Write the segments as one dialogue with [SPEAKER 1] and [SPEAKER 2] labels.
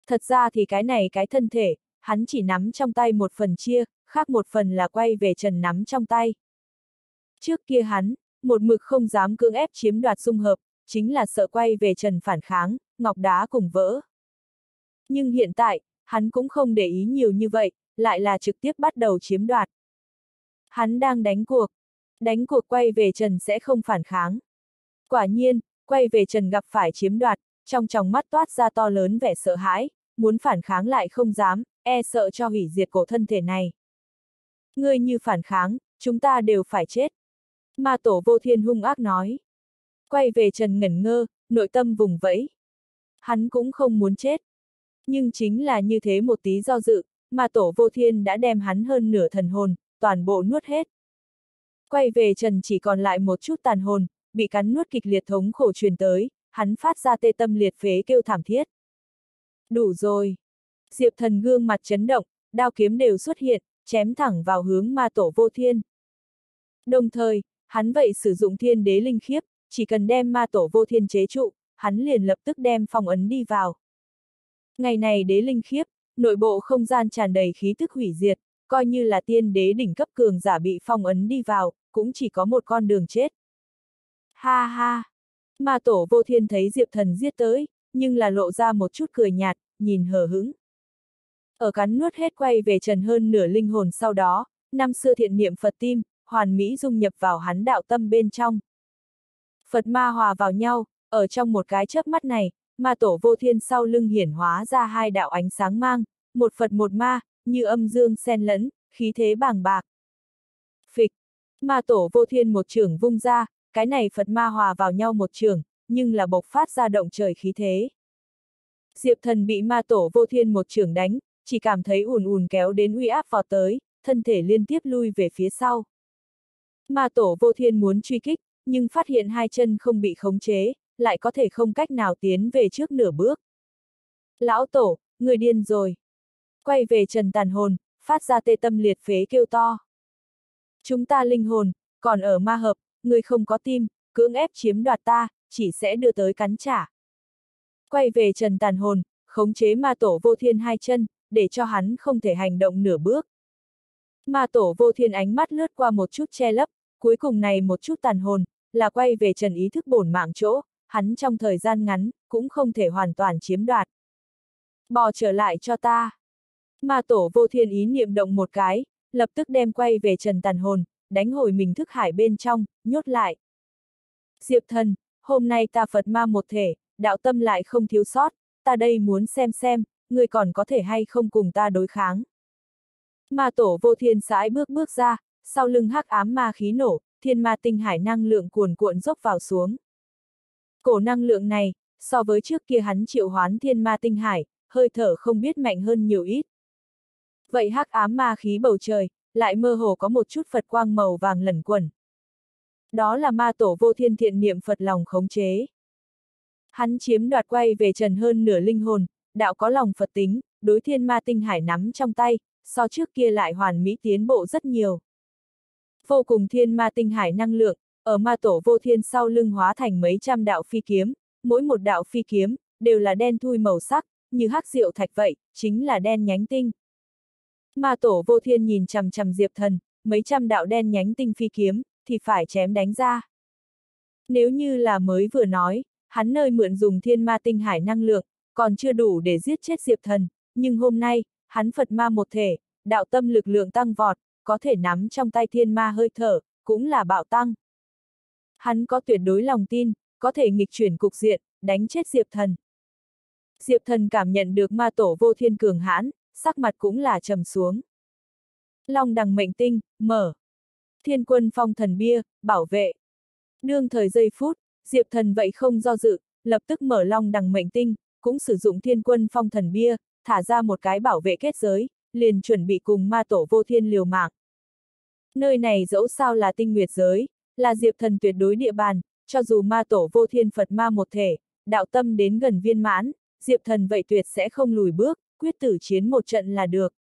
[SPEAKER 1] Thật ra thì cái thân thể, hắn chỉ nắm trong tay một phần chia, khác một phần là quay về Trần nắm trong tay. Trước kia hắn, một mực không dám cưỡng ép chiếm đoạt dung hợp, chính là sợ quay về Trần phản kháng, ngọc đá cùng vỡ. Nhưng hiện tại, hắn cũng không để ý nhiều như vậy, lại là trực tiếp bắt đầu chiếm đoạt. Hắn đang đánh cuộc quay về Trần sẽ không phản kháng. Quả nhiên, quay về Trần gặp phải chiếm đoạt, trong tròng mắt toát ra to lớn vẻ sợ hãi, muốn phản kháng lại không dám, e sợ cho hủy diệt cổ thân thể này. Ngươi như phản kháng, chúng ta đều phải chết. Ma tổ vô thiên hung ác nói. Quay về Trần ngẩn ngơ, nội tâm vùng vẫy. Hắn cũng không muốn chết. Nhưng chính là như thế một tí do dự, ma tổ vô thiên đã đem hắn hơn nửa thần hồn, toàn bộ nuốt hết. Quay về Trần chỉ còn lại một chút tàn hồn, bị cắn nuốt kịch liệt thống khổ truyền tới, hắn phát ra tê tâm liệt phế kêu thảm thiết. Đủ rồi. Diệp Thần gương mặt chấn động, đao kiếm đều xuất hiện, chém thẳng vào hướng ma tổ vô thiên. Đồng thời, hắn vậy sử dụng thiên đế linh khiếp, chỉ cần đem ma tổ vô thiên chế trụ, hắn liền lập tức đem phong ấn đi vào. Ngày này đế linh khiếp, nội bộ không gian tràn đầy khí tức hủy diệt, coi như là tiên đế đỉnh cấp cường giả bị phong ấn đi vào, cũng chỉ có một con đường chết. Ha ha! Ma tổ vô thiên thấy Diệp Thần giết tới, nhưng là lộ ra một chút cười nhạt, nhìn hờ hững. Ở cắn nuốt hết quay về Trần hơn nửa linh hồn sau đó, năm xưa thiện niệm Phật tim, hoàn mỹ dung nhập vào hắn đạo tâm bên trong. Phật ma hòa vào nhau, ở trong một cái chớp mắt này, ma tổ vô thiên sau lưng hiển hóa ra hai đạo ánh sáng mang, một Phật một ma, như âm dương xen lẫn, khí thế bàng bạc. Phịch! Ma tổ vô thiên một chưởng vung ra, cái này Phật ma hòa vào nhau một chưởng, nhưng là bộc phát ra động trời khí thế. Diệp Thần bị ma tổ vô thiên một chưởng đánh, chỉ cảm thấy ùn ùn kéo đến uy áp vào tới, thân thể liên tiếp lui về phía sau. Ma tổ vô thiên muốn truy kích, nhưng phát hiện hai chân không bị khống chế, lại có thể không cách nào tiến về trước nửa bước. Lão tổ, người điên rồi. Quay về Trần tàn hồn, phát ra tê tâm liệt phế kêu to. Chúng ta linh hồn, còn ở ma hợp, người không có tim, cưỡng ép chiếm đoạt ta, chỉ sẽ đưa tới cắn trả. Quay về Trần tàn hồn, khống chế ma tổ vô thiên hai chân, để cho hắn không thể hành động nửa bước. Ma tổ vô thiên ánh mắt lướt qua một chút che lấp, cuối cùng này một chút tàn hồn, là quay về Trần ý thức bổn mạng chỗ, hắn trong thời gian ngắn, cũng không thể hoàn toàn chiếm đoạt. Bò trở lại cho ta. Ma tổ vô thiên ý niệm động một cái, lập tức đem quay về Trần tàn hồn, đánh hồi mình thức hải bên trong, nhốt lại. Diệp Thần, hôm nay ta Phật ma một thể, đạo tâm lại không thiếu sót, ta đây muốn xem, người còn có thể hay không cùng ta đối kháng. Ma tổ vô thiên sải bước ra, sau lưng hắc ám ma khí nổ, thiên ma tinh hải năng lượng cuồn cuộn dốc vào xuống. Cổ năng lượng này, so với trước kia hắn triệu hoán thiên ma tinh hải, hơi thở không biết mạnh hơn nhiều ít. Vậy hắc ám ma khí bầu trời, lại mơ hồ có một chút Phật quang màu vàng lẩn quẩn. Đó là ma tổ vô thiên thiện niệm Phật lòng khống chế. Hắn chiếm đoạt quay về Trần hơn nửa linh hồn, đạo có lòng Phật tính, đối thiên ma tinh hải nắm trong tay, so trước kia lại hoàn mỹ tiến bộ rất nhiều. Vô cùng thiên ma tinh hải năng lượng, ở ma tổ vô thiên sau lưng hóa thành mấy trăm đạo phi kiếm, mỗi một đạo phi kiếm, đều là đen thui màu sắc, như hắc diệu thạch vậy, chính là đen nhánh tinh. Ma tổ vô thiên nhìn chằm chằm Diệp Thần, mấy trăm đạo đen nhánh tinh phi kiếm, thì phải chém đánh ra. Nếu như là mới vừa nói, hắn nơi mượn dùng thiên ma tinh hải năng lượng, còn chưa đủ để giết chết Diệp Thần, nhưng hôm nay, hắn Phật ma một thể, đạo tâm lực lượng tăng vọt, có thể nắm trong tay thiên ma hơi thở, cũng là bạo tăng. Hắn có tuyệt đối lòng tin, có thể nghịch chuyển cục diện, đánh chết Diệp Thần. Diệp Thần cảm nhận được ma tổ vô thiên cường hãn, sắc mặt cũng là trầm xuống. Long đằng mệnh tinh, mở. Thiên quân phong thần bia, bảo vệ. Đương thời giây phút, Diệp Thần vậy không do dự, lập tức mở long đằng mệnh tinh, cũng sử dụng thiên quân phong thần bia, thả ra một cái bảo vệ kết giới, liền chuẩn bị cùng ma tổ vô thiên liều mạng. Nơi này dẫu sao là tinh nguyệt giới, là Diệp Thần tuyệt đối địa bàn, cho dù ma tổ vô thiên Phật ma một thể, đạo tâm đến gần viên mãn, Diệp Thần vậy tuyệt sẽ không lùi bước, quyết tử chiến một trận là được.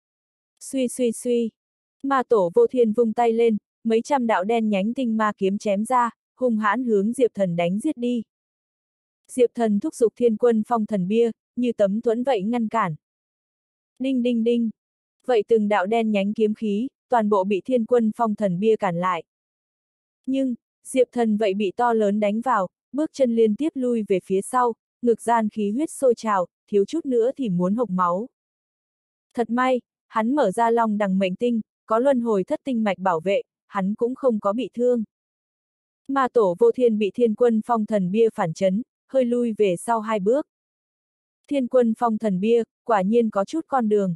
[SPEAKER 1] Suy, ma tổ vô thiên vung tay lên, mấy trăm đạo đen nhánh tinh ma kiếm chém ra, hung hãn hướng Diệp Thần đánh giết đi. Diệp Thần thúc giục thiên quân phong thần bia, như tấm thuẫn vậy ngăn cản. Đinh đinh đinh. Vậy từng đạo đen nhánh kiếm khí, toàn bộ bị Thiên Quân Phong Thần Bia cản lại. Nhưng, Diệp Thần vậy bị to lớn đánh vào, bước chân liên tiếp lui về phía sau, ngực gian khí huyết sôi trào, thiếu chút nữa thì muốn hộc máu. Thật may, hắn mở ra long đằng mệnh tinh, có luân hồi thất tinh mạch bảo vệ, hắn cũng không có bị thương. Ma Tổ Vô Thiên bị Thiên Quân Phong Thần Bia phản chấn, hơi lui về sau 2 bước. Thiên Quân Phong Thần Bia, quả nhiên có chút con đường.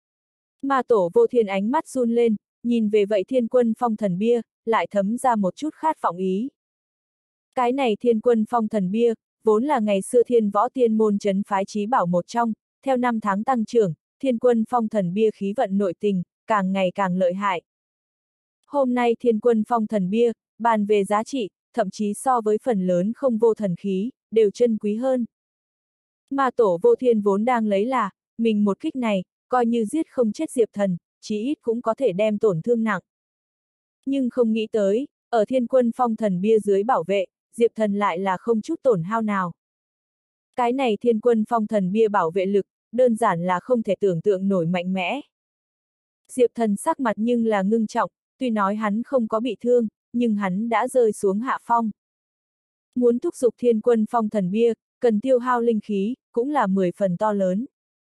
[SPEAKER 1] Ma Tổ Vô Thiên ánh mắt run lên, nhìn về vậy Thiên Quân Phong Thần Bia, lại thấm ra một chút khát vọng ý. Cái này Thiên Quân Phong Thần Bia, vốn là ngày xưa Thiên Võ Tiên môn trấn phái chí bảo một trong, theo năm tháng tăng trưởng, Thiên Quân Phong Thần Bia khí vận nội tình, càng ngày càng lợi hại. Hôm nay Thiên Quân Phong Thần Bia, bàn về giá trị, thậm chí so với phần lớn không vô thần khí, đều chân quý hơn. Ma Tổ Vô Thiên vốn đang lấy là, mình một kích này, coi như giết không chết Diệp Thần, chí ít cũng có thể đem tổn thương nặng. Nhưng không nghĩ tới, ở Thiên Quân Phong Thần Bia dưới bảo vệ, Diệp Thần lại là không chút tổn hao nào. Cái này Thiên Quân Phong Thần Bia bảo vệ lực, đơn giản là không thể tưởng tượng nổi mạnh mẽ. Diệp Thần sắc mặt nhưng là ngưng trọng, tuy nói hắn không có bị thương, nhưng hắn đã rơi xuống hạ phong. Muốn thúc giục Thiên Quân Phong Thần Bia, cần tiêu hao linh khí, cũng là 10 phần to lớn.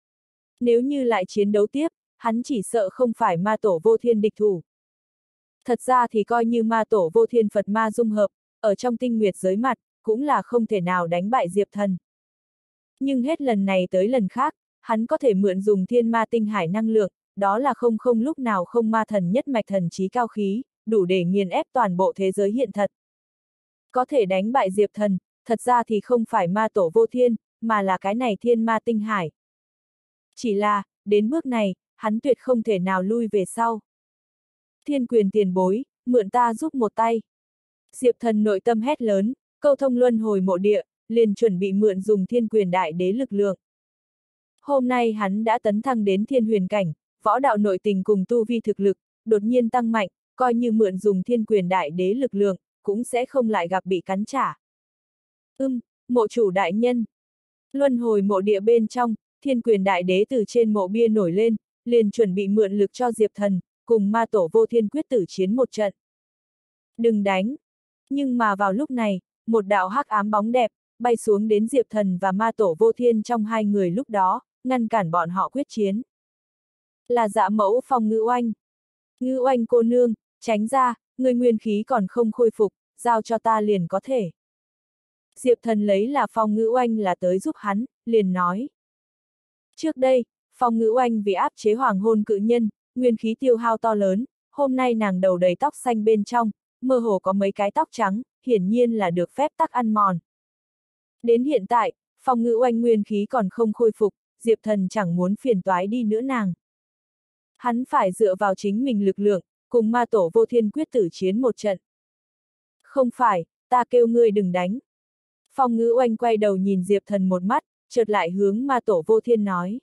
[SPEAKER 1] Nếu như lại chiến đấu tiếp, hắn chỉ sợ không phải Ma Tổ Vô Thiên địch thủ. Thật ra thì coi như Ma Tổ Vô Thiên Phật Ma dung hợp, ở trong tinh nguyệt giới mặt, cũng là không thể nào đánh bại Diệp Thần. Nhưng hết lần này tới lần khác, hắn có thể mượn dùng thiên ma tinh hải năng lượng, đó là không lúc nào không ma thần nhất mạch thần trí cao khí, đủ để nghiền ép toàn bộ thế giới hiện thật. Có thể đánh bại Diệp Thần, thật ra thì không phải Ma Tổ Vô Thiên, mà là cái này thiên ma tinh hải. Chỉ là, đến bước này, hắn tuyệt không thể nào lui về sau. Thiên Quyền tiền bối, mượn ta giúp một tay. Diệp Thần nội tâm hét lớn, câu thông luân hồi mộ địa, liền chuẩn bị mượn dùng Thiên Quyền đại đế lực lượng. Hôm nay hắn đã tấn thăng đến thiên huyền cảnh, võ đạo nội tình cùng tu vi thực lực, đột nhiên tăng mạnh, coi như mượn dùng Thiên Quyền đại đế lực lượng, cũng sẽ không lại gặp bị cắn trả. Mộ chủ đại nhân. Luân hồi mộ địa bên trong, Thiên Quyền đại đế từ trên mộ bia nổi lên, liền chuẩn bị mượn lực cho Diệp Thần, cùng Ma Tổ Vô Thiên quyết tử chiến một trận. Đừng đánh! Nhưng mà vào lúc này, một đạo hắc ám bóng đẹp, bay xuống đến Diệp Thần và Ma Tổ Vô Thiên trong hai người lúc đó, ngăn cản bọn họ quyết chiến. Là Dạ Mẫu Phong Ngữ Oanh. Ngữ Oanh cô nương, tránh ra, người nguyên khí còn không khôi phục, giao cho ta liền có thể. Diệp Thần lấy là Phong Ngữ Oanh là tới giúp hắn, liền nói. Trước đây, Phong Ngữ Oanh vì áp chế hoàng hôn cự nhân, nguyên khí tiêu hao to lớn, hôm nay nàng đầu đầy tóc xanh bên trong, mơ hồ có mấy cái tóc trắng, hiển nhiên là được phép tắc ăn mòn. Đến hiện tại, Phong Ngữ Oanh nguyên khí còn không khôi phục, Diệp Thần chẳng muốn phiền toái đi nữa nàng. Hắn phải dựa vào chính mình lực lượng, cùng Ma Tổ Vô Thiên quyết tử chiến một trận. Không phải, ta kêu ngươi đừng đánh. Phong Ngữ Oanh quay đầu nhìn Diệp Thần một mắt, chợt lại hướng Ma Tổ Vô Thiên nói.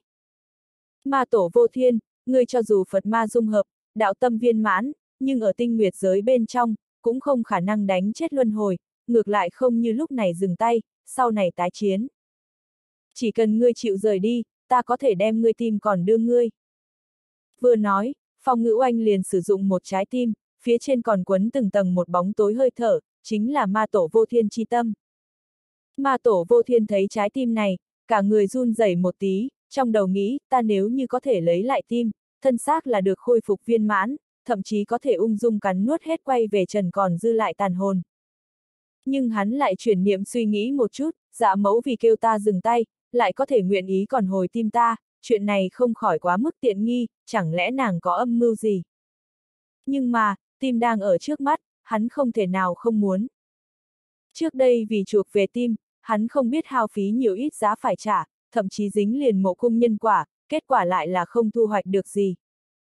[SPEAKER 1] Ma Tổ Vô Thiên, ngươi cho dù Phật Ma dung hợp, đạo tâm viên mãn, nhưng ở tinh nguyệt giới bên trong, cũng không khả năng đánh chết luân hồi, ngược lại không như lúc này dừng tay, sau này tái chiến. Chỉ cần ngươi chịu rời đi, ta có thể đem ngươi tim còn đưa ngươi. Vừa nói, Phong Ngữ Oanh liền sử dụng một trái tim, phía trên còn quấn từng tầng một bóng tối hơi thở, chính là Ma Tổ Vô Thiên chi tâm. Ma Tổ Vô Thiên thấy trái tim này, cả người run rẩy một tí, trong đầu nghĩ, ta nếu như có thể lấy lại tim, thân xác là được khôi phục viên mãn, thậm chí có thể ung dung cắn nuốt hết quay về trần còn dư lại tàn hồn. Nhưng hắn lại chuyển niệm suy nghĩ một chút, Dạ Mẫu vì kêu ta dừng tay, lại có thể nguyện ý còn hồi tim ta, chuyện này không khỏi quá mức tiện nghi, chẳng lẽ nàng có âm mưu gì? Nhưng mà, tim đang ở trước mắt, hắn không thể nào không muốn. Trước đây vì chuộc về tim, hắn không biết hao phí nhiều ít giá phải trả, thậm chí dính liền mộ cung nhân quả, kết quả lại là không thu hoạch được gì.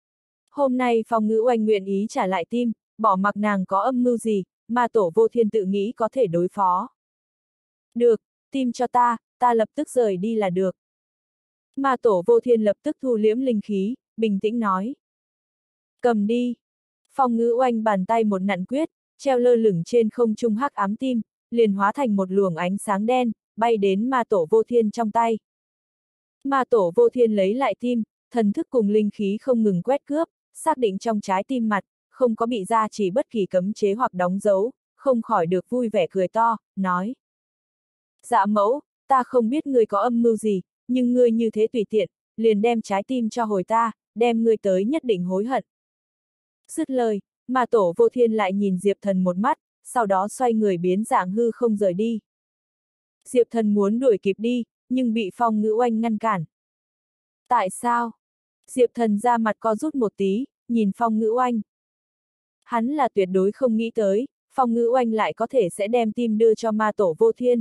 [SPEAKER 1] Hôm nay Phong Ngữ Oanh nguyện ý trả lại tim, bỏ mặc nàng có âm mưu gì, Ma Tổ Vô Thiên tự nghĩ có thể đối phó. Được, tim cho ta lập tức rời đi là được. Ma Tổ Vô Thiên lập tức thu liễm linh khí, bình tĩnh nói. Cầm đi. Phong Ngữ Oanh bàn tay một nặn quyết, treo lơ lửng trên không trung hắc ám tim, liền hóa thành một luồng ánh sáng đen, bay đến Ma Tổ Vô Thiên trong tay. Ma tổ vô thiên lấy lại tim, thần thức cùng linh khí không ngừng quét cướp, xác định trong trái tim mặt, không có bị gia trì bất kỳ cấm chế hoặc đóng dấu, không khỏi được vui vẻ cười to, nói. Dạ mẫu, ta không biết ngươi có âm mưu gì, nhưng ngươi như thế tùy tiện, liền đem trái tim cho hồi ta, đem ngươi tới nhất định hối hận. Dứt lời, ma tổ vô thiên lại nhìn Diệp Thần một mắt, sau đó xoay người biến dạng hư không rời đi. Diệp Thần muốn đuổi kịp đi, nhưng bị Phong Ngữ Oanh ngăn cản. Tại sao? Diệp Thần ra mặt co rút một tí, nhìn Phong Ngữ Oanh. Hắn là tuyệt đối không nghĩ tới, Phong Ngữ Oanh lại có thể sẽ đem tim đưa cho ma tổ vô thiên.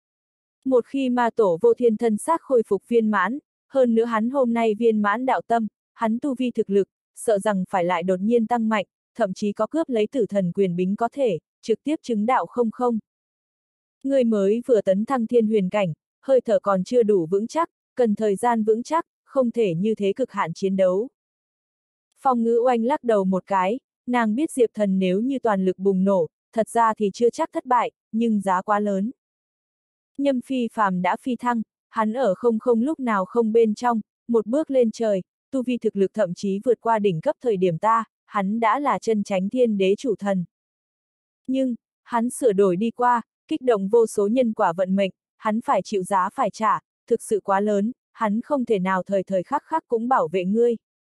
[SPEAKER 1] Một khi ma tổ vô thiên thân xác khôi phục viên mãn, hơn nữa hắn hôm nay viên mãn đạo tâm, hắn tu vi thực lực, sợ rằng phải lại đột nhiên tăng mạnh, thậm chí có cướp lấy tử thần quyền bính có thể, trực tiếp chứng đạo không không. Người mới vừa tấn thăng thiên huyền cảnh, hơi thở còn chưa đủ vững chắc, cần thời gian vững chắc, không thể như thế cực hạn chiến đấu. Phong Ngữ Oanh lắc đầu một cái, nàng biết Diệp Thần nếu như toàn lực bùng nổ, thật ra thì chưa chắc thất bại, nhưng giá quá lớn. Nhâm Phi Phàm đã phi thăng, hắn ở không không lúc nào không bên trong, một bước lên trời, tu vi thực lực thậm chí vượt qua đỉnh cấp thời điểm ta, hắn đã là chân chánh thiên đế chủ thần. Nhưng, hắn sửa đổi đi qua, kích động vô số nhân quả vận mệnh, hắn phải chịu giá phải trả, thực sự quá lớn, hắn không thể nào thời thời khắc khắc cũng bảo vệ ngươi.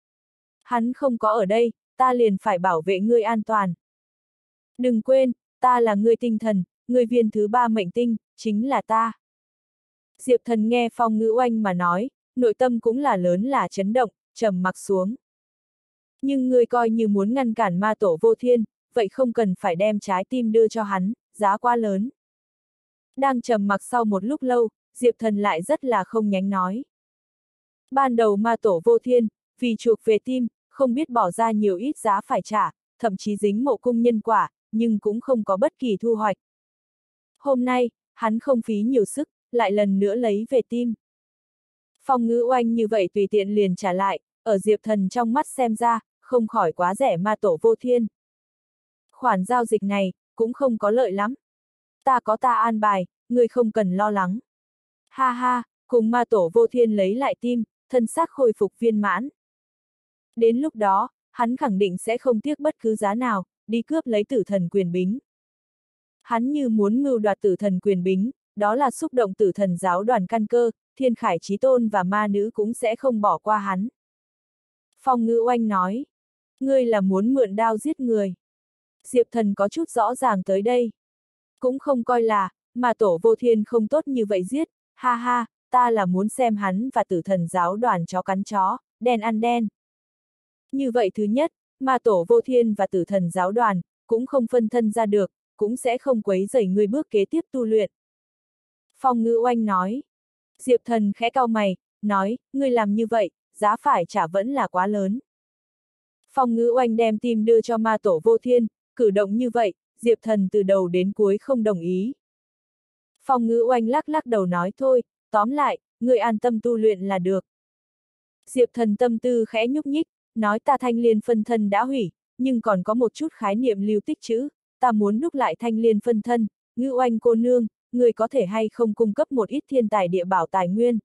[SPEAKER 1] Hắn không có ở đây, ta liền phải bảo vệ ngươi an toàn. Đừng quên, ta là ngươi tinh thần, ngươi viên thứ 3 mệnh tinh, chính là ta. Diệp Thần nghe Phong Ngữ Oanh mà nói, nội tâm cũng là lớn là chấn động, trầm mặc xuống. Nhưng ngươi coi như muốn ngăn cản ma tổ vô thiên, vậy không cần phải đem trái tim đưa cho hắn, giá quá lớn. Đang trầm mặc sau một lúc lâu, Diệp Thần lại rất là không nhánh nói. Ban đầu ma tổ vô thiên, vì chuộc về tim, không biết bỏ ra nhiều ít giá phải trả, thậm chí dính mộ cung nhân quả, nhưng cũng không có bất kỳ thu hoạch. Hôm nay, hắn không phí nhiều sức, lại lần nữa lấy về tim. Phong Ngữ Oanh như vậy tùy tiện liền trả lại, ở Diệp Thần trong mắt xem ra, không khỏi quá rẻ ma tổ vô thiên. Khoản giao dịch này, cũng không có lợi lắm. Ta có ta an bài, người không cần lo lắng. Ha ha, cùng ma tổ vô thiên lấy lại tim, thân xác khôi phục viên mãn. Đến lúc đó, hắn khẳng định sẽ không tiếc bất cứ giá nào, đi cướp lấy tử thần quyền bính. Hắn như muốn mưu đoạt tử thần quyền bính, đó là xúc động tử thần giáo đoàn căn cơ, Thiên Khải Chí Tôn và ma nữ cũng sẽ không bỏ qua hắn. Phong Ngữ Oanh nói, ngươi là muốn mượn đao giết người. Diệp Thần có chút rõ ràng tới đây. Cũng không coi là, mà tổ vô thiên không tốt như vậy giết, ha ha, ta là muốn xem hắn và tử thần giáo đoàn chó cắn chó, đen ăn đen. Như vậy thứ nhất, mà tổ vô thiên và tử thần giáo đoàn, cũng không phân thân ra được, cũng sẽ không quấy rầy ngươi bước kế tiếp tu luyện. Phong Ngữ Oanh nói. Diệp Thần khẽ cau mày, nói, ngươi làm như vậy, giá phải trả vẫn là quá lớn. Phong Ngữ Oanh đem tim đưa cho ma tổ vô thiên, cử động như vậy, Diệp Thần từ đầu đến cuối không đồng ý. Phong Ngữ Oanh lắc lắc đầu nói thôi, tóm lại, ngươi an tâm tu luyện là được. Diệp Thần tâm tư khẽ nhúc nhích, nói ta thanh liên phân thân đã hủy, nhưng còn có một chút khái niệm lưu tích trữ, ta muốn đúc lại thanh liên phân thân, Ngữ Oanh cô nương, người có thể hay không cung cấp một ít thiên tài địa bảo tài nguyên.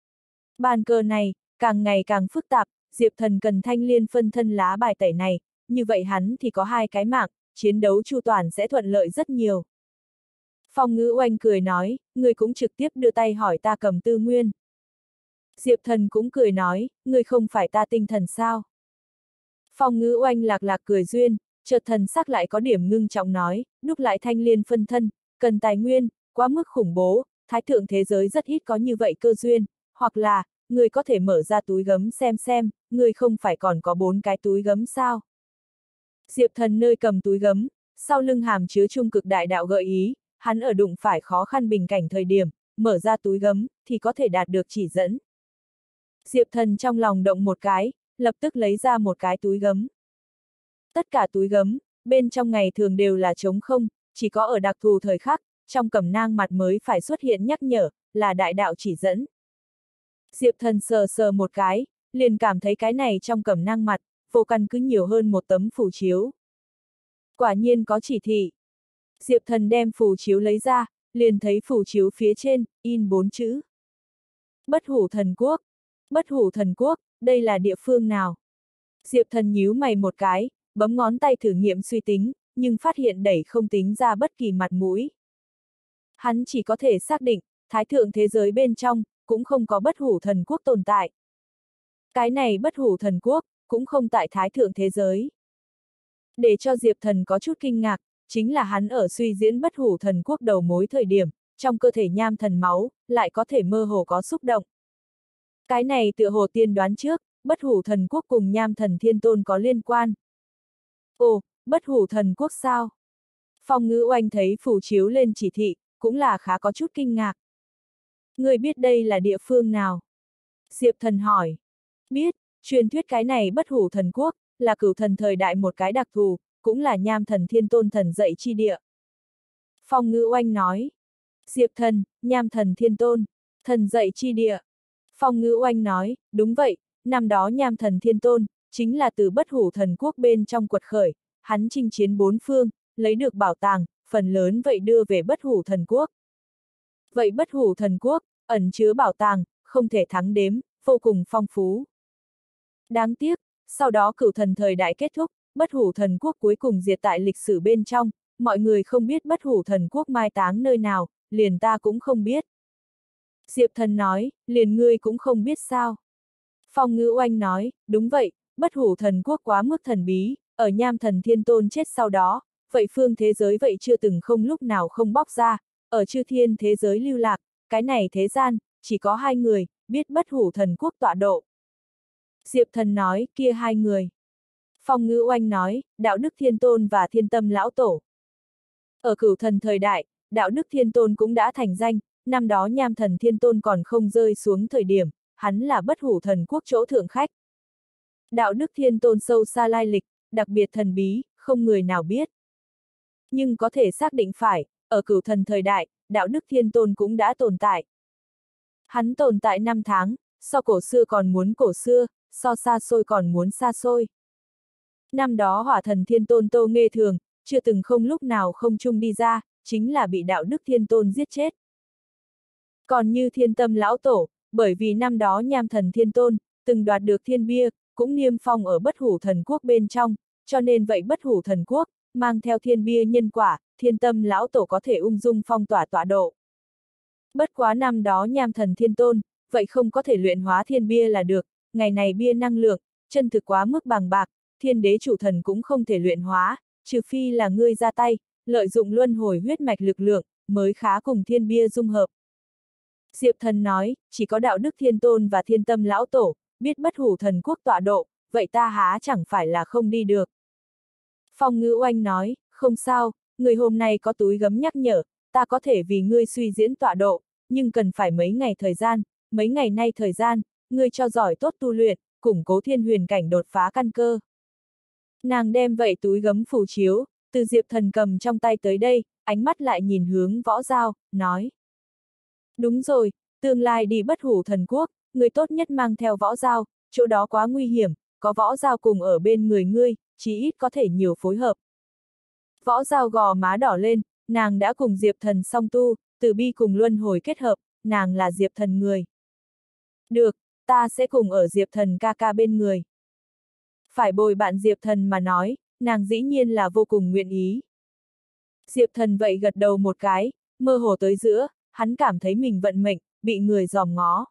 [SPEAKER 1] Bàn cờ này, càng ngày càng phức tạp, Diệp Thần cần thanh liên phân thân lá bài tẩy này, như vậy hắn thì có 2 cái mạng, chiến đấu chu toàn sẽ thuận lợi rất nhiều. Phong Ngữ Oanh cười nói, người cũng trực tiếp đưa tay hỏi ta cầm tư nguyên. Diệp Thần cũng cười nói, người không phải ta tinh thần sao? Phong Ngữ Oanh lạc lạc cười duyên, chợt thần sắc lại có điểm ngưng trọng nói, đúc lại thanh liên phân thân, cần tài nguyên, quá mức khủng bố, thái thượng thế giới rất ít có như vậy cơ duyên, hoặc là, người có thể mở ra túi gấm xem, người không phải còn có 4 cái túi gấm sao? Diệp Thần nơi cầm túi gấm, sau lưng hàm chứa trung cực đại đạo gợi ý, hắn ở đụng phải khó khăn bình cảnh thời điểm, mở ra túi gấm, thì có thể đạt được chỉ dẫn. Diệp Thần trong lòng động một cái, lập tức lấy ra một cái túi gấm. Tất cả túi gấm, bên trong ngày thường đều là trống không, chỉ có ở đặc thù thời khắc, trong cẩm nang mặt mới phải xuất hiện nhắc nhở, là đại đạo chỉ dẫn. Diệp Thần sờ sờ một cái, liền cảm thấy cái này trong cẩm nang mặt, vô căn cứ nhiều hơn một tấm phù chiếu. Quả nhiên có chỉ thị. Diệp Thần đem phù chiếu lấy ra, liền thấy phù chiếu phía trên, in 4 chữ. Bất hủ thần quốc. Bất hủ thần quốc, đây là địa phương nào? Diệp Thần nhíu mày một cái, bấm ngón tay thử nghiệm suy tính, nhưng phát hiện đẩy không tính ra bất kỳ mặt mũi. Hắn chỉ có thể xác định, thái thượng thế giới bên trong, cũng không có bất hủ thần quốc tồn tại. Cái này bất hủ thần quốc, cũng không tại thái thượng thế giới. Để cho Diệp Thần có chút kinh ngạc, chính là hắn ở suy diễn bất hủ thần quốc đầu mối thời điểm, trong cơ thể nham thần máu, lại có thể mơ hồ có xúc động. Cái này tựa hồ tiên đoán trước, bất hủ thần quốc cùng nham thần thiên tôn có liên quan. Ồ, bất hủ thần quốc sao? Phong Ngữ Oanh thấy phù chiếu lên chỉ thị, cũng là khá có chút kinh ngạc. Người biết đây là địa phương nào? Diệp Thần hỏi. Biết, truyền thuyết cái này bất hủ thần quốc, là cửu thần thời đại một cái đặc thù, cũng là nham thần thiên tôn thần dạy chi địa. Phong Ngữ Oanh nói. Diệp Thần, nham thần thiên tôn, thần dạy chi địa. Phong Ngữ Oanh nói, đúng vậy, năm đó nham thần thiên tôn, chính là từ bất hủ thần quốc bên trong quật khởi, hắn chinh chiến bốn phương, lấy được bảo tàng, phần lớn vậy đưa về bất hủ thần quốc. Vậy bất hủ thần quốc, ẩn chứa bảo tàng, không thể thắng đếm, vô cùng phong phú. Đáng tiếc, sau đó cửu thần thời đại kết thúc, bất hủ thần quốc cuối cùng diệt tại lịch sử bên trong, mọi người không biết bất hủ thần quốc mai táng nơi nào, liền ta cũng không biết. Diệp Thần nói, liền ngươi cũng không biết sao. Phong Ngữ Oanh nói, đúng vậy, bất hủ thần quốc quá mức thần bí, ở nham thần thiên tôn chết sau đó, vậy phương thế giới vậy chưa từng không lúc nào không bóc ra, ở chư thiên thế giới lưu lạc, cái này thế gian, chỉ có hai người, biết bất hủ thần quốc tọa độ. Diệp Thần nói, kia hai người. Phong Ngữ Oanh nói, đạo đức thiên tôn và thiên tâm lão tổ. Ở cửu thần thời đại, đạo đức thiên tôn cũng đã thành danh, năm đó nham thần thiên tôn còn không rơi xuống thời điểm, hắn là bất hủ thần quốc chỗ thượng khách. Đạo đức thiên tôn sâu xa lai lịch, đặc biệt thần bí, không người nào biết. Nhưng có thể xác định phải, ở cửu thần thời đại, đạo đức thiên tôn cũng đã tồn tại. Hắn tồn tại 5 tháng, so cổ xưa còn muốn cổ xưa, so xa xôi còn muốn xa xôi. Năm đó hỏa thần thiên tôn Tô Nghê Thường, chưa từng không lúc nào không chung đi ra, chính là bị đạo đức thiên tôn giết chết. Còn như thiên tâm lão tổ, bởi vì năm đó nham thần thiên tôn, từng đoạt được thiên bia, cũng niêm phong ở bất hủ thần quốc bên trong, cho nên vậy bất hủ thần quốc, mang theo thiên bia nhân quả, thiên tâm lão tổ có thể ung dung phong tỏa tọa độ. Bất quá năm đó nham thần thiên tôn, vậy không có thể luyện hóa thiên bia là được, ngày này bia năng lượng, chân thực quá mức bằng bạc, thiên đế chủ thần cũng không thể luyện hóa, trừ phi là ngươi ra tay, lợi dụng luân hồi huyết mạch lực lượng, mới khá cùng thiên bia dung hợp. Diệp Thần nói, chỉ có đạo đức thiên tôn và thiên tâm lão tổ, biết bất hủ thần quốc tọa độ, vậy ta há chẳng phải là không đi được. Phong Ngữ Oanh nói, không sao, người hôm nay có túi gấm nhắc nhở, ta có thể vì ngươi suy diễn tọa độ, nhưng cần phải mấy ngày thời gian, mấy ngày nay thời gian, ngươi cho giỏi tốt tu luyện, củng cố thiên huyền cảnh đột phá căn cơ. Nàng đem vậy túi gấm phù chiếu, từ Diệp Thần cầm trong tay tới đây, ánh mắt lại nhìn hướng Võ Giao, nói. Đúng rồi, tương lai đi bất hủ thần quốc, người tốt nhất mang theo Võ Giao, chỗ đó quá nguy hiểm, có Võ Giao cùng ở bên người ngươi, chí ít có thể nhiều phối hợp. Võ Giao gò má đỏ lên, nàng đã cùng Diệp Thần song tu, từ bi cùng luân hồi kết hợp, nàng là Diệp Thần người. Được, ta sẽ cùng ở Diệp Thần ca ca bên người. Phải bồi bạn Diệp Thần mà nói, nàng dĩ nhiên là vô cùng nguyện ý. Diệp Thần vậy gật đầu một cái, mơ hồ tới giữa, hắn cảm thấy mình vận mệnh, bị người dòm ngó.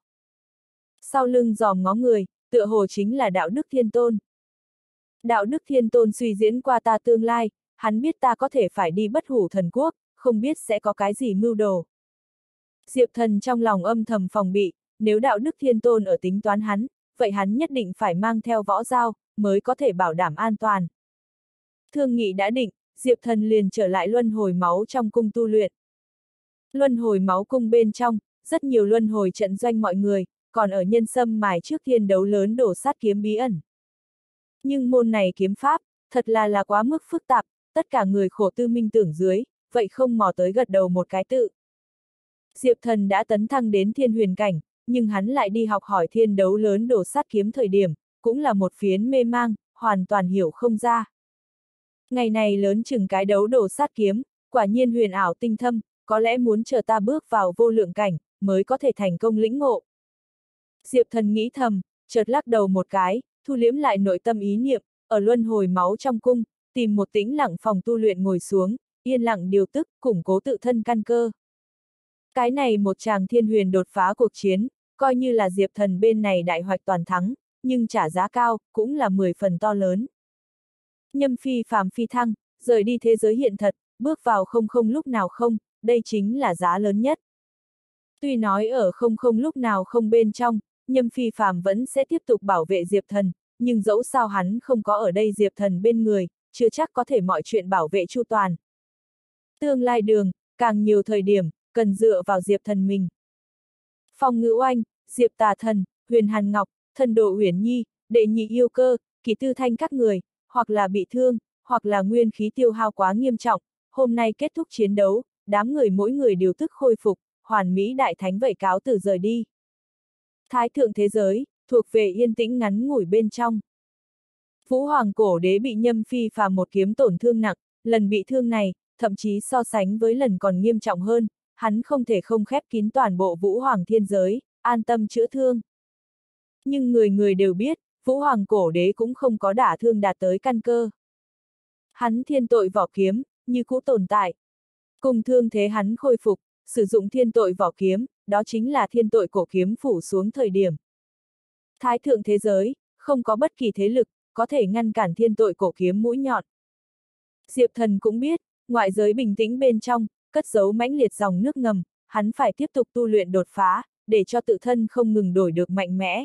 [SPEAKER 1] Sau lưng dòm ngó người, tựa hồ chính là đạo đức thiên tôn. Đạo đức thiên tôn suy diễn qua ta tương lai, hắn biết ta có thể phải đi bất hủ thần quốc, không biết sẽ có cái gì mưu đồ. Diệp Thần trong lòng âm thầm phòng bị, nếu đạo đức thiên tôn ở tính toán hắn, vậy hắn nhất định phải mang theo Võ Giao, mới có thể bảo đảm an toàn. Thương nghị đã định, Diệp Thần liền trở lại luân hồi máu trong cung tu luyện. Luân hồi máu cung bên trong, rất nhiều luân hồi trận doanh mọi người, còn ở nhân sâm mài trước thiên đấu lớn đổ sát kiếm bí ẩn. Nhưng môn này kiếm pháp, thật là quá mức phức tạp, tất cả người khổ tư minh tưởng dưới, vậy không mò tới gật đầu một cái tự. Diệp Thần đã tấn thăng đến thiên huyền cảnh, nhưng hắn lại đi học hỏi thiên đấu lớn đổ sát kiếm thời điểm, cũng là một phiến mê mang, hoàn toàn hiểu không ra. Ngày này lớn chừng cái đấu đổ sát kiếm, quả nhiên huyền ảo tinh thâm, có lẽ muốn chờ ta bước vào vô lượng cảnh, mới có thể thành công lĩnh ngộ. Diệp Thần nghĩ thầm, chợt lắc đầu một cái, thu liễm lại nội tâm ý niệm, ở luân hồi máu trong cung, tìm một tĩnh lặng phòng tu luyện ngồi xuống, yên lặng điều tức, củng cố tự thân căn cơ. Cái này một chàng thiên huyền đột phá cuộc chiến, coi như là Diệp Thần bên này đại hoạch toàn thắng, nhưng trả giá cao, cũng là 10 phần to lớn. Nhâm phi phàm phi thăng, rời đi thế giới hiện thật, bước vào không không lúc nào không, đây chính là giá lớn nhất. Tuy nói ở không không lúc nào không bên trong, Nhâm phi phàm vẫn sẽ tiếp tục bảo vệ Diệp Thần, nhưng dẫu sao hắn không có ở đây Diệp Thần bên người, chưa chắc có thể mọi chuyện bảo vệ chu toàn. Tương lai đường, càng nhiều thời điểm, cần dựa vào Diệp Thần mình. Phong Ngữ Oanh, Diệp Tà Thần, Huyền Hàn Ngọc, Thần Độ Uyển Nhi, Đệ Nhị Yêu Cơ, Kỷ Tư Thanh các người, hoặc là bị thương, hoặc là nguyên khí tiêu hao quá nghiêm trọng, hôm nay kết thúc chiến đấu, đám người mỗi người điều tức khôi phục, hoàn mỹ đại thánh vậy cáo từ rời đi. Thái thượng thế giới, thuộc về yên tĩnh ngắn ngủi bên trong. Vũ Hoàng Cổ Đế bị Nhâm phi phàm một kiếm tổn thương nặng, lần bị thương này, thậm chí so sánh với lần còn nghiêm trọng hơn, hắn không thể không khép kín toàn bộ Vũ Hoàng thiên giới, an tâm chữa thương. Nhưng người người đều biết, Vũ Hoàng Cổ Đế cũng không có đả thương đạt tới căn cơ. Hắn thiên tội vỏ kiếm, như cũ tồn tại. Cùng thương thế hắn khôi phục, sử dụng thiên tội vỏ kiếm, đó chính là thiên tội cổ kiếm phủ xuống thời điểm. Thái thượng thế giới, không có bất kỳ thế lực, có thể ngăn cản thiên tội cổ kiếm mũi nhọn. Diệp Thần cũng biết, ngoại giới bình tĩnh bên trong, cất giấu mãnh liệt dòng nước ngầm, hắn phải tiếp tục tu luyện đột phá, để cho tự thân không ngừng đổi được mạnh mẽ.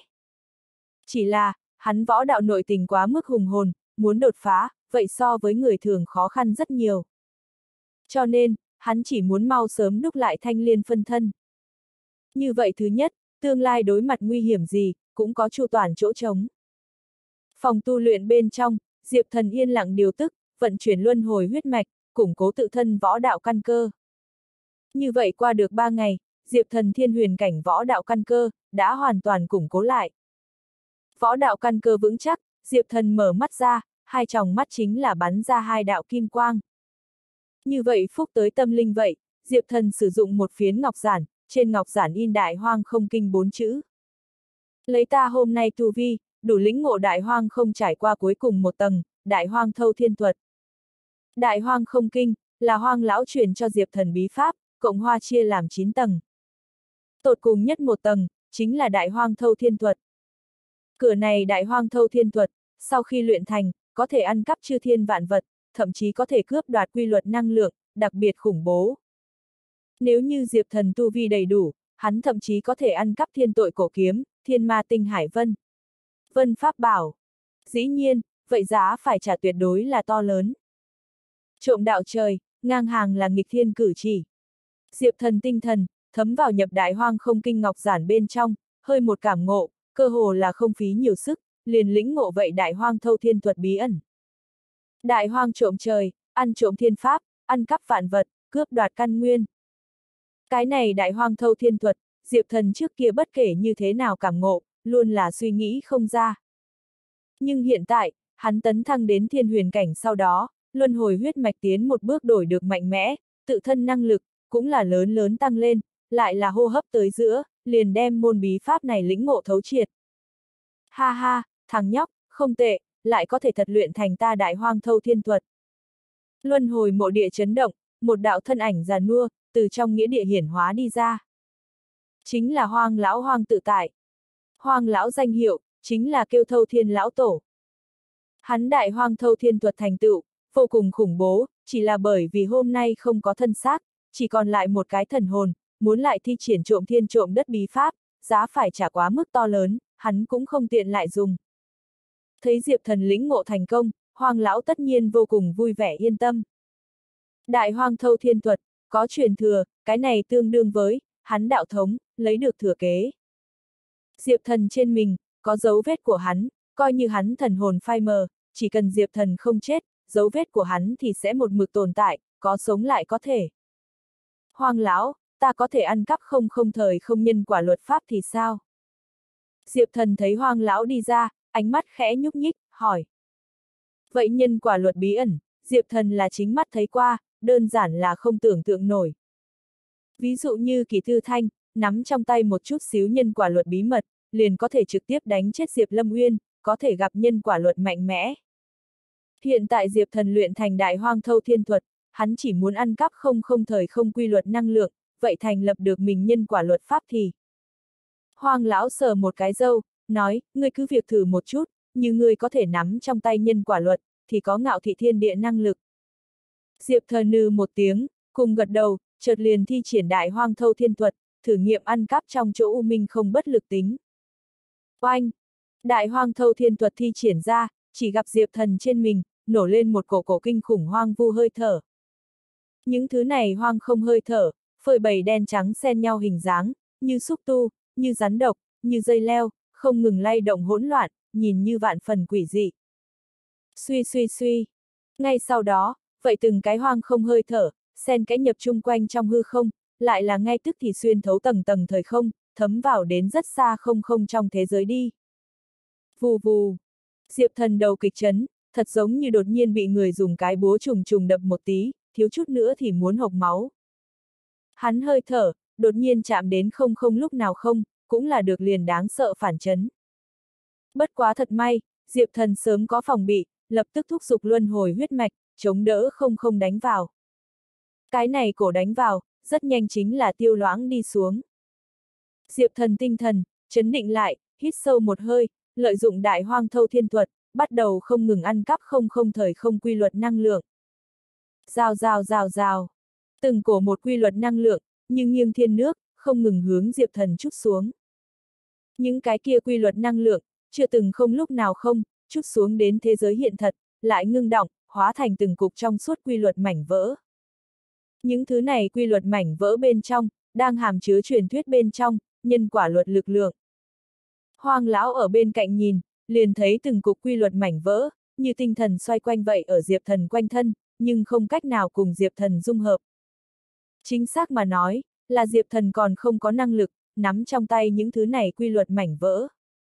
[SPEAKER 1] Chỉ là, hắn võ đạo nội tình quá mức hùng hồn, muốn đột phá, vậy so với người thường khó khăn rất nhiều. Cho nên, hắn chỉ muốn mau sớm đúc lại thanh liên phân thân. Như vậy thứ nhất, tương lai đối mặt nguy hiểm gì, cũng có chu toàn chỗ trống. Phòng tu luyện bên trong, Diệp Thần yên lặng điều tức, vận chuyển luân hồi huyết mạch, củng cố tự thân võ đạo căn cơ. Như vậy qua được 3 ngày, Diệp Thần thiên huyền cảnh võ đạo căn cơ, đã hoàn toàn củng cố lại. Võ đạo căn cơ vững chắc, Diệp Thần mở mắt ra, hai tròng mắt chính là bắn ra hai đạo kim quang. Như vậy phúc tới tâm linh vậy, Diệp Thần sử dụng một phiến ngọc giản, trên ngọc giản in Đại Hoang Không Kinh 4 chữ. Lấy ta hôm nay tu vi, đủ lĩnh ngộ Đại Hoang Không trải qua cuối cùng một tầng, Đại Hoang Thâu Thiên Thuật. Đại Hoang Không Kinh, là Hoang lão truyền cho Diệp Thần bí pháp, cộng hoa chia làm 9 tầng. Tột cùng nhất một tầng, chính là Đại Hoang Thâu Thiên Thuật. Cửa này Đại Hoang Thâu Thiên Thuật, sau khi luyện thành, có thể ăn cắp chư thiên vạn vật, thậm chí có thể cướp đoạt quy luật năng lượng, đặc biệt khủng bố. Nếu như Diệp Thần tu vi đầy đủ, hắn thậm chí có thể ăn cắp thiên tội cổ kiếm, thiên ma tinh hải vân. Vân pháp bảo. Dĩ nhiên, vậy giá phải trả tuyệt đối là to lớn. Trộm đạo trời, ngang hàng là nghịch thiên cử chỉ. Diệp Thần tinh thần, thấm vào nhập Đại Hoang Không Kinh ngọc giản bên trong, hơi một cảm ngộ, cơ hồ là không phí nhiều sức, liền lĩnh ngộ vậy Đại Hoang Thâu Thiên Thuật bí ẩn. Đại Hoang trộm trời, ăn trộm thiên pháp, ăn cắp vạn vật, cướp đoạt căn nguyên. Cái này Đại Hoang Thâu Thiên Thuật, Diệp Thần trước kia bất kể như thế nào cảm ngộ, luôn là suy nghĩ không ra. Nhưng hiện tại, hắn tấn thăng đến thiên huyền cảnh sau đó, luân hồi huyết mạch tiến một bước đổi được mạnh mẽ, tự thân năng lực, cũng là lớn lớn tăng lên, lại là hô hấp tới giữa, liền đem môn bí pháp này lĩnh ngộ thấu triệt. Ha ha, thằng nhóc, không tệ, lại có thể thật luyện thành ta Đại Hoang Thâu Thiên Thuật. Luân hồi mộ địa chấn động, một đạo thân ảnh già nua, từ trong nghĩa địa hiển hóa đi ra. Chính là Hoang lão Hoang tự tại. Hoang lão danh hiệu, chính là kêu Thâu Thiên lão tổ. Hắn Đại Hoang Thâu Thiên Thuật thành tựu, vô cùng khủng bố, chỉ là bởi vì hôm nay không có thân xác, chỉ còn lại một cái thần hồn, muốn lại thi triển trộm thiên trộm đất bí pháp, giá phải trả quá mức to lớn, hắn cũng không tiện lại dùng. Thấy Diệp Thần lĩnh ngộ thành công, Hoang lão tất nhiên vô cùng vui vẻ yên tâm. Đại Hoang Thâu Thiên Thuật, có truyền thừa, cái này tương đương với, hắn đạo thống, lấy được thừa kế. Diệp Thần trên mình, có dấu vết của hắn, coi như hắn thần hồn phai mờ, chỉ cần Diệp Thần không chết, dấu vết của hắn thì sẽ một mực tồn tại, có sống lại có thể. Hoang lão, ta có thể ăn cắp không không thời không nhân quả luật pháp thì sao? Diệp Thần thấy Hoang lão đi ra, ánh mắt khẽ nhúc nhích, hỏi. Vậy nhân quả luật bí ẩn, Diệp Thần là chính mắt thấy qua, đơn giản là không tưởng tượng nổi. Ví dụ như Kỷ Tư Thanh, nắm trong tay một chút xíu nhân quả luật bí mật, liền có thể trực tiếp đánh chết Diệp Lâm Uyên, có thể gặp nhân quả luật mạnh mẽ. Hiện tại Diệp Thần luyện thành Đại Hoang Thâu Thiên Thuật, hắn chỉ muốn ăn cắp không thời không quy luật năng lượng, vậy thành lập được mình nhân quả luật pháp thì. Hoang lão sờ một cái râu, nói, ngươi cứ việc thử một chút, như ngươi có thể nắm trong tay nhân quả luật, thì có ngạo thị thiên địa năng lực. Diệp Thần nừ một tiếng, cùng gật đầu, chợt liền thi triển Đại Hoang Thâu Thiên Thuật, thử nghiệm ăn cắp trong chỗ U Minh không bất lực tính. Oanh! Đại Hoang Thâu Thiên Thuật thi triển ra, chỉ gặp Diệp Thần trên mình, nổ lên một cổ kinh khủng hoang vu hơi thở. Những thứ này hoang không hơi thở, phơi bày đen trắng xen nhau hình dáng, như xúc tu, như rắn độc, như dây leo, không ngừng lay động hỗn loạn, nhìn như vạn phần quỷ dị. Suy suy suy. Ngay sau đó, vậy từng cái hoang không hơi thở, xen kẽ nhập chung quanh trong hư không, lại là ngay tức thì xuyên thấu tầng tầng thời không, thấm vào đến rất xa không trong thế giới đi. Vù vù. Diệp Thần đầu kịch chấn, thật giống như đột nhiên bị người dùng cái búa trùng đập một tí, thiếu chút nữa thì muốn hộc máu. Hắn hơi thở, đột nhiên chạm đến không lúc nào không, cũng là được liền đáng sợ phản chấn. Bất quá thật may, Diệp Thần sớm có phòng bị, lập tức thúc giục luân hồi huyết mạch, chống đỡ không đánh vào. Cái này cổ đánh vào, rất nhanh chính là tiêu loãng đi xuống. Diệp Thần tinh thần, chấn định lại, hít sâu một hơi, lợi dụng Đại Hoang Thâu Thiên Thuật, bắt đầu không ngừng ăn cắp không thời không quy luật năng lượng. Rào. Từng cổ một quy luật năng lượng, như nghiêng thiên nước, không ngừng hướng Diệp Thần trút xuống. Những cái kia quy luật năng lượng, chưa từng không lúc nào không, trút xuống đến thế giới hiện thật, lại ngưng đọng, hóa thành từng cục trong suốt quy luật mảnh vỡ. Những thứ này quy luật mảnh vỡ bên trong, đang hàm chứa truyền thuyết bên trong, nhân quả luật lực lượng. Hoang lão ở bên cạnh nhìn, liền thấy từng cục quy luật mảnh vỡ, như tinh thần xoay quanh vậy ở Diệp Thần quanh thân, nhưng không cách nào cùng Diệp Thần dung hợp. Chính xác mà nói, là Diệp Thần còn không có năng lực, nắm trong tay những thứ này quy luật mảnh vỡ.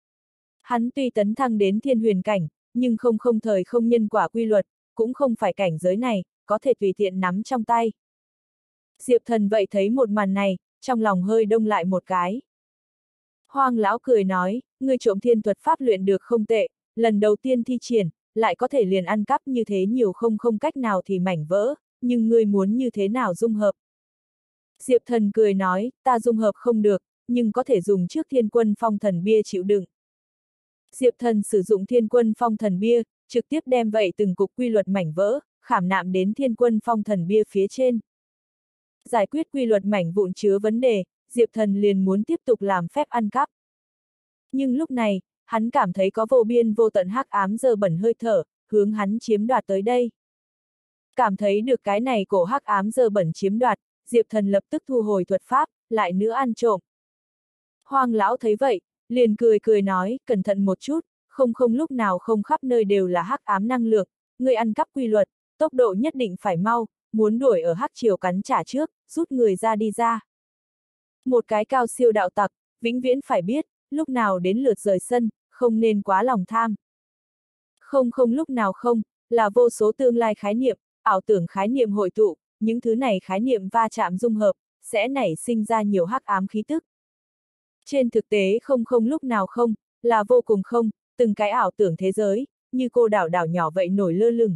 [SPEAKER 1] Hắn tuy tấn thăng đến thiên huyền cảnh, nhưng không thời không nhân quả quy luật, cũng không phải cảnh giới này, có thể tùy tiện nắm trong tay. Diệp Thần vậy thấy một màn này, trong lòng hơi đông lại một cái. Hoang lão cười nói, ngươi trộm thiên thuật pháp luyện được không tệ, lần đầu tiên thi triển, lại có thể liền ăn cắp như thế nhiều không cách nào thì mảnh vỡ, nhưng ngươi muốn như thế nào dung hợp? Diệp Thần cười nói, ta dung hợp không được, nhưng có thể dùng trước Thiên Quân Phong Thần Bia chịu đựng. Diệp Thần sử dụng Thiên Quân Phong Thần Bia, trực tiếp đem vậy từng cục quy luật mảnh vỡ, khảm nạm đến Thiên Quân Phong Thần Bia phía trên. Giải quyết quy luật mảnh vụn chứa vấn đề, Diệp Thần liền muốn tiếp tục làm phép ăn cắp. Nhưng lúc này, hắn cảm thấy có vô biên vô tận hắc ám dơ bẩn hơi thở, hướng hắn chiếm đoạt tới đây. Cảm thấy được cái này cổ hắc ám dơ bẩn chiếm đoạt, Diệp Thần lập tức thu hồi thuật pháp, lại nữa ăn trộm. Hoang lão thấy vậy, liền cười nói, cẩn thận một chút, không lúc nào không khắp nơi đều là hắc ám năng lượng, người ăn cắp quy luật, tốc độ nhất định phải mau, muốn đuổi ở hắc triều cắn trả trước, rút người ra đi ra. Một cái cao siêu đạo tặc, vĩnh viễn phải biết, lúc nào đến lượt rời sân, không nên quá lòng tham. Không lúc nào không, là vô số tương lai khái niệm, ảo tưởng khái niệm hội tụ, những thứ này khái niệm va chạm dung hợp, sẽ nảy sinh ra nhiều hắc ám khí tức. Trên thực tế không lúc nào không, là vô cùng không, từng cái ảo tưởng thế giới, như cô đảo nhỏ vậy nổi lơ lửng.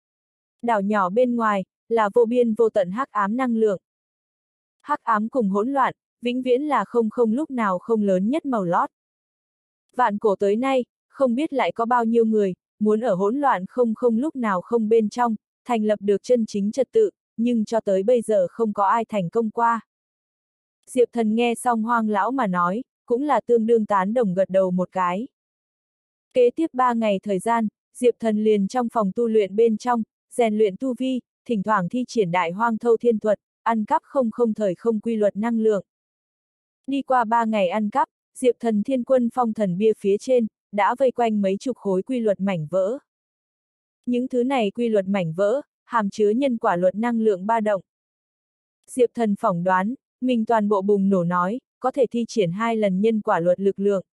[SPEAKER 1] Đảo nhỏ bên ngoài, là vô biên vô tận hắc ám năng lượng. Hắc ám cùng hỗn loạn, vĩnh viễn là không lúc nào không lớn nhất màu lót. Vạn cổ tới nay, không biết lại có bao nhiêu người, muốn ở hỗn loạn không lúc nào không bên trong, thành lập được chân chính trật tự, nhưng cho tới bây giờ không có ai thành công qua. Diệp Thần nghe xong Hoang lão mà nói, cũng là tương đương tán đồng gật đầu một cái. Kế tiếp 3 ngày thời gian, Diệp Thần liền trong phòng tu luyện bên trong, rèn luyện tu vi, thỉnh thoảng thi triển Đại Hoang Thâu Thiên Thuật, ăn cắp không thời không quy luật năng lượng. Đi qua 3 ngày ăn cắp, Diệp Thần Thiên Quân Phong Thần Bia phía trên, đã vây quanh mấy chục khối quy luật mảnh vỡ. Những thứ này quy luật mảnh vỡ, hàm chứa nhân quả luật năng lượng ba động. Diệp Thần phỏng đoán, mình toàn bộ bùng nổ nói, có thể thi triển 2 lần nhân quả luật lực lượng.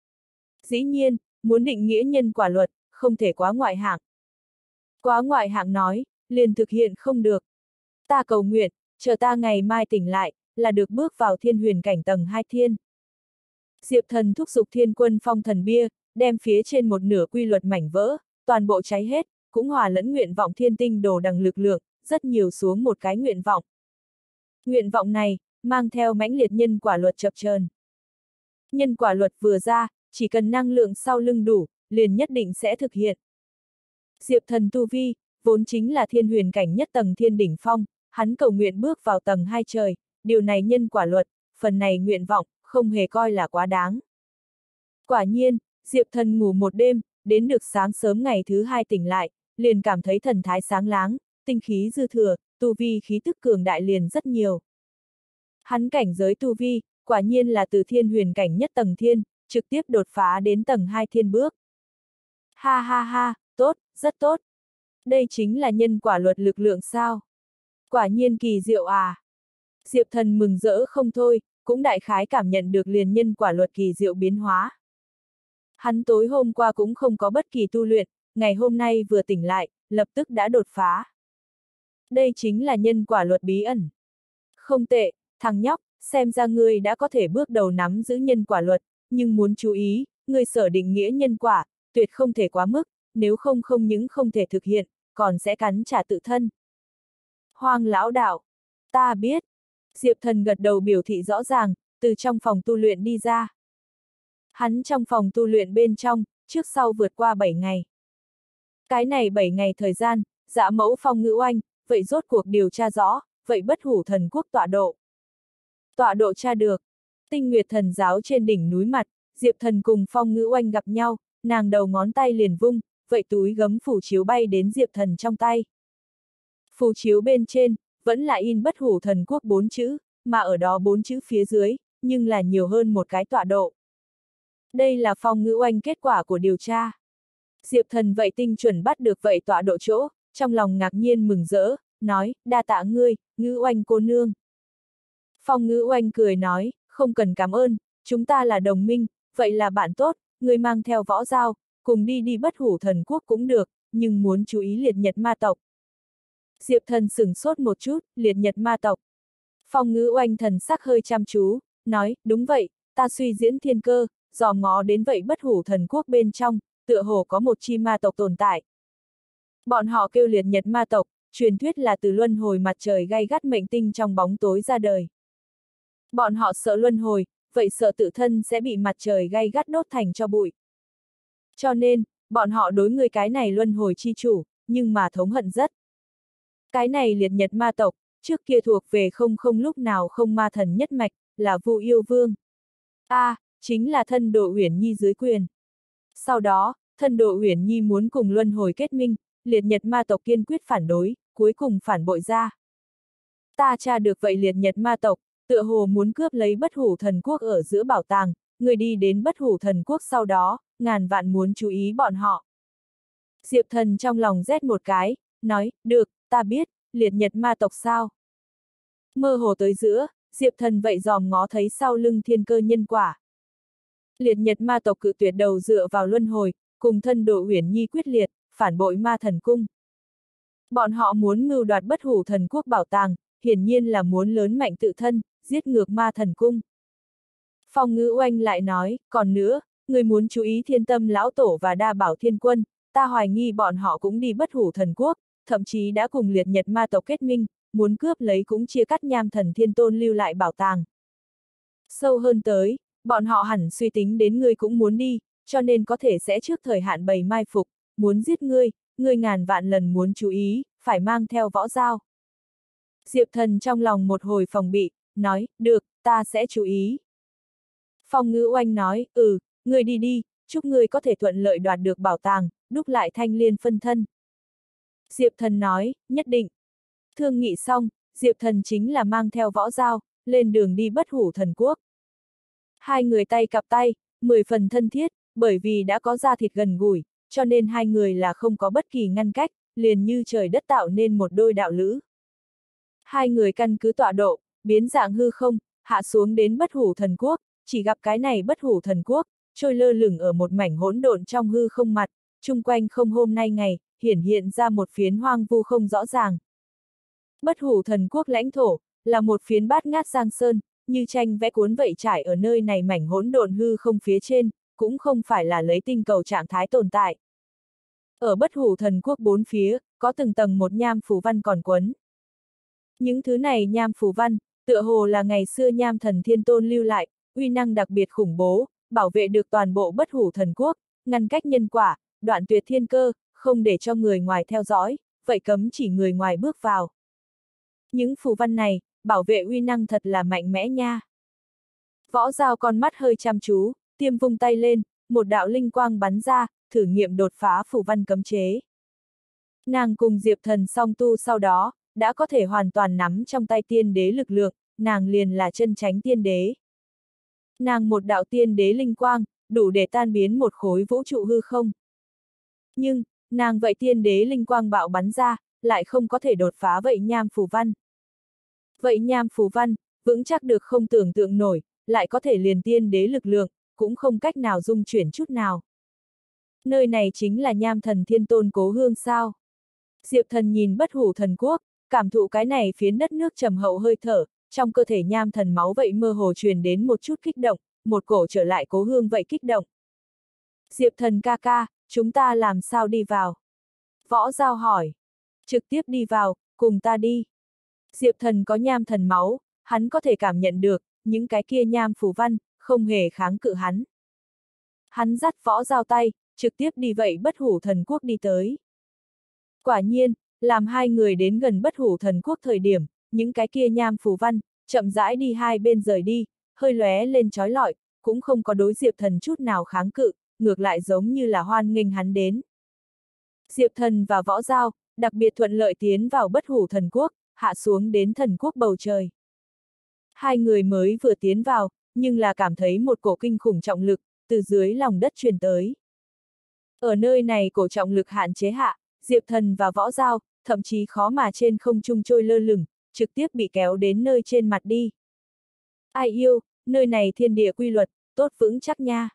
[SPEAKER 1] Dĩ nhiên, muốn định nghĩa nhân quả luật, không thể quá ngoại hạng. Quá ngoại hạng nói, liền thực hiện không được. Ta cầu nguyện, chờ ta ngày mai tỉnh lại, là được bước vào thiên huyền cảnh tầng 2 thiên. Diệp Thần thúc giục Thiên Quân Phong Thần Bia, đem phía trên một nửa quy luật mảnh vỡ, toàn bộ cháy hết, cũng hòa lẫn nguyện vọng thiên tinh đồ đằng lực lượng, rất nhiều xuống một cái nguyện vọng. Nguyện vọng này, mang theo mãnh liệt nhân quả luật chập chờn. Nhân quả luật vừa ra, chỉ cần năng lượng sau lưng đủ, liền nhất định sẽ thực hiện. Diệp Thần tu vi, vốn chính là thiên huyền cảnh nhất tầng thiên đỉnh phong, hắn cầu nguyện bước vào tầng 2 trời, điều này nhân quả luật, phần này nguyện vọng, không hề coi là quá đáng. Quả nhiên, Diệp Thần ngủ một đêm, đến được sáng sớm ngày thứ 2 tỉnh lại, liền cảm thấy thần thái sáng láng, tinh khí dư thừa, tu vi khí tức cường đại liền rất nhiều. Hắn cảnh giới tu vi, quả nhiên là từ thiên huyền cảnh nhất tầng thiên, trực tiếp đột phá đến tầng 2 thiên bước. Ha ha ha, tốt, rất tốt. Đây chính là nhân quả luật lực lượng sao? Quả nhiên kỳ diệu à. Diệp Thần mừng rỡ không thôi, cũng đại khái cảm nhận được liền nhân quả luật kỳ diệu biến hóa. Hắn tối hôm qua cũng không có bất kỳ tu luyện, ngày hôm nay vừa tỉnh lại, lập tức đã đột phá. Đây chính là nhân quả luật bí ẩn. Không tệ, thằng nhóc, xem ra ngươi đã có thể bước đầu nắm giữ nhân quả luật, nhưng muốn chú ý, ngươi sở định nghĩa nhân quả, tuyệt không thể quá mức, nếu không không những không thể thực hiện, còn sẽ cắn trả tự thân. Hoang lão đạo, ta biết. Diệp Thần gật đầu biểu thị rõ ràng, từ trong phòng tu luyện đi ra. Hắn trong phòng tu luyện bên trong, trước sau vượt qua 7 ngày. Cái này 7 ngày thời gian, Dạ Mẫu Phong Ngữ Oanh, vậy rốt cuộc điều tra rõ, vậy Bất Hủ Thần Quốc tọa độ. Tọa độ tra được. Tinh Nguyệt Thần Giáo trên đỉnh núi mặt, Diệp Thần cùng Phong Ngữ Oanh gặp nhau, nàng đầu ngón tay liền vung, vậy túi gấm phù chiếu bay đến Diệp Thần trong tay. Phù chiếu bên trên, vẫn là in Bất Hủ Thần Quốc 4 chữ, mà ở đó 4 chữ phía dưới, nhưng là nhiều hơn một cái tọa độ. Đây là Phong Ngữ Oanh kết quả của điều tra. Diệp Thần vậy tinh chuẩn bắt được vậy tọa độ chỗ, trong lòng ngạc nhiên mừng rỡ, nói, đa tạ ngươi, Ngữ Oanh cô nương. Phong Ngữ Oanh cười nói, không cần cảm ơn, chúng ta là đồng minh, vậy là bạn tốt, ngươi mang theo võ dao, cùng đi Bất Hủ Thần Quốc cũng được, nhưng muốn chú ý liệt nhật ma tộc. Diệp Thần sửng sốt một chút, liệt nhật ma tộc. Phong Ngữ Oanh thần sắc hơi chăm chú, nói, đúng vậy, ta suy diễn thiên cơ, dò ngó đến vậy Bất Hủ Thần Quốc bên trong, tựa hồ có một chi ma tộc tồn tại. Bọn họ kêu liệt nhật ma tộc, truyền thuyết là từ luân hồi mặt trời gay gắt mệnh tinh trong bóng tối ra đời. Bọn họ sợ luân hồi, vậy sợ tự thân sẽ bị mặt trời gay gắt đốt thành cho bụi. Cho nên, bọn họ đối người cái này luân hồi chi chủ, nhưng mà thống hận rất. Cái này liệt nhật ma tộc, trước kia thuộc về không lúc nào không ma thần nhất mạch, là Vu Yêu Vương. Chính là thân độ Uyển Nhi dưới quyền. Sau đó, thân độ Uyển Nhi muốn cùng luân hồi kết minh, liệt nhật ma tộc kiên quyết phản đối, cuối cùng phản bội ra. Ta tra được vậy liệt nhật ma tộc, tựa hồ muốn cướp lấy Bất Hủ Thần Quốc ở giữa bảo tàng, người đi đến Bất Hủ Thần Quốc sau đó, ngàn vạn muốn chú ý bọn họ. Diệp Thần trong lòng rét một cái, nói, được, ta biết, liệt nhật ma tộc sao? Mơ hồ tới giữa, Diệp Thần vậy dòm ngó thấy sau lưng thiên cơ nhân quả. Liệt nhật ma tộc cự tuyệt đầu dựa vào luân hồi, cùng thân độ Uyển Nhi quyết liệt, phản bội ma thần cung. Bọn họ muốn mưu đoạt Bất Hủ Thần Quốc bảo tàng, hiển nhiên là muốn lớn mạnh tự thân, giết ngược ma thần cung. Phong Ngữ Oanh lại nói, còn nữa, người muốn chú ý Thiên Tâm lão tổ và Đa Bảo Thiên Quân, ta hoài nghi bọn họ cũng đi Bất Hủ Thần Quốc, thậm chí đã cùng liệt nhật ma tộc kết minh, muốn cướp lấy cũng chia cắt Nham Thần Thiên Tôn lưu lại bảo tàng. Sâu hơn tới, bọn họ hẳn suy tính đến ngươi cũng muốn đi, cho nên có thể sẽ trước thời hạn bày mai phục, muốn giết ngươi, ngươi ngàn vạn lần muốn chú ý, phải mang theo võ dao. Diệp Thần trong lòng một hồi phòng bị, nói, được, ta sẽ chú ý. Phong Ngữ Oanh nói, ngươi đi, chúc ngươi có thể thuận lợi đoạt được bảo tàng, đúc lại thanh liên phân thân. Diệp Thần nói, nhất định. Thương nghị xong, Diệp Thần chính là mang theo võ dao, lên đường đi Bất Hủ Thần Quốc. Hai người tay cặp tay, 10 phần thân thiết, bởi vì đã có da thịt gần gũi, cho nên hai người là không có bất kỳ ngăn cách, liền như trời đất tạo nên một đôi đạo lữ. Hai người căn cứ tọa độ, biến dạng hư không, hạ xuống đến Bất Hủ Thần Quốc, chỉ gặp cái này Bất Hủ Thần Quốc, trôi lơ lửng ở một mảnh hỗn độn trong hư không mặt, chung quanh không hôm nay ngày, hiển hiện ra một phiến hoang vu không rõ ràng. Bất Hủ Thần Quốc lãnh thổ, là một phiến bát ngát giang sơn, như tranh vẽ cuốn vậy trải ở nơi này mảnh hỗn độn hư không phía trên, cũng không phải là lấy tinh cầu trạng thái tồn tại. Ở Bất Hủ Thần Quốc bốn phía, có từng tầng một nham phù văn còn quấn. Những thứ này nham phù văn, tựa hồ là ngày xưa nham thần thiên tôn lưu lại, uy năng đặc biệt khủng bố, bảo vệ được toàn bộ Bất Hủ Thần Quốc, ngăn cách nhân quả, đoạn tuyệt thiên cơ, không để cho người ngoài theo dõi, vậy cấm chỉ người ngoài bước vào. Những phù văn này, bảo vệ uy năng thật là mạnh mẽ nha. Võ Giao con mắt hơi chăm chú, tiêm vung tay lên, một đạo linh quang bắn ra, thử nghiệm đột phá phù văn cấm chế. Nàng cùng Diệp Thần song tu sau đó, đã có thể hoàn toàn nắm trong tay tiên đế lực lượng, nàng liền là chân chánh tiên đế. Nàng một đạo tiên đế linh quang, đủ để tan biến một khối vũ trụ hư không. Nhưng, nàng vậy tiên đế linh quang bạo bắn ra, lại không có thể đột phá vậy nham phù văn. Vậy nham phù văn, vững chắc được không tưởng tượng nổi, lại có thể liền tiên đế lực lượng, cũng không cách nào dung chuyển chút nào. Nơi này chính là nham thần thiên tôn cố hương sao? Diệp Thần nhìn Bất Hủ Thần Quốc, cảm thụ cái này phiến đất nước trầm hậu hơi thở, trong cơ thể nham thần máu vậy mơ hồ truyền đến một chút kích động, một cổ trở lại cố hương vậy kích động. Diệp Thần ca ca, chúng ta làm sao đi vào? Võ Giao hỏi. Trực tiếp đi vào, cùng ta đi. Diệp Thần có nham thần máu, hắn có thể cảm nhận được, những cái kia nham phù văn, không hề kháng cự hắn. Hắn dắt Võ Giao tay, trực tiếp đi vậy Bất Hủ Thần Quốc đi tới. Quả nhiên, làm hai người đến gần Bất Hủ Thần Quốc thời điểm, những cái kia nham phù văn, chậm rãi đi hai bên rời đi, hơi lóe lên chói lọi, cũng không có đối Diệp Thần chút nào kháng cự, ngược lại giống như là hoan nghênh hắn đến. Diệp Thần và Võ Giao, đặc biệt thuận lợi tiến vào Bất Hủ Thần Quốc, hạ xuống đến thần quốc bầu trời. Hai người mới vừa tiến vào, nhưng là cảm thấy một cổ kinh khủng trọng lực, từ dưới lòng đất truyền tới. Ở nơi này cổ trọng lực hạn chế hạ, Diệp Thần và Võ Giao, thậm chí khó mà trên không trung trôi lơ lửng, trực tiếp bị kéo đến nơi trên mặt đi. Ai yêu, nơi này thiên địa quy luật, tốt vững chắc nha.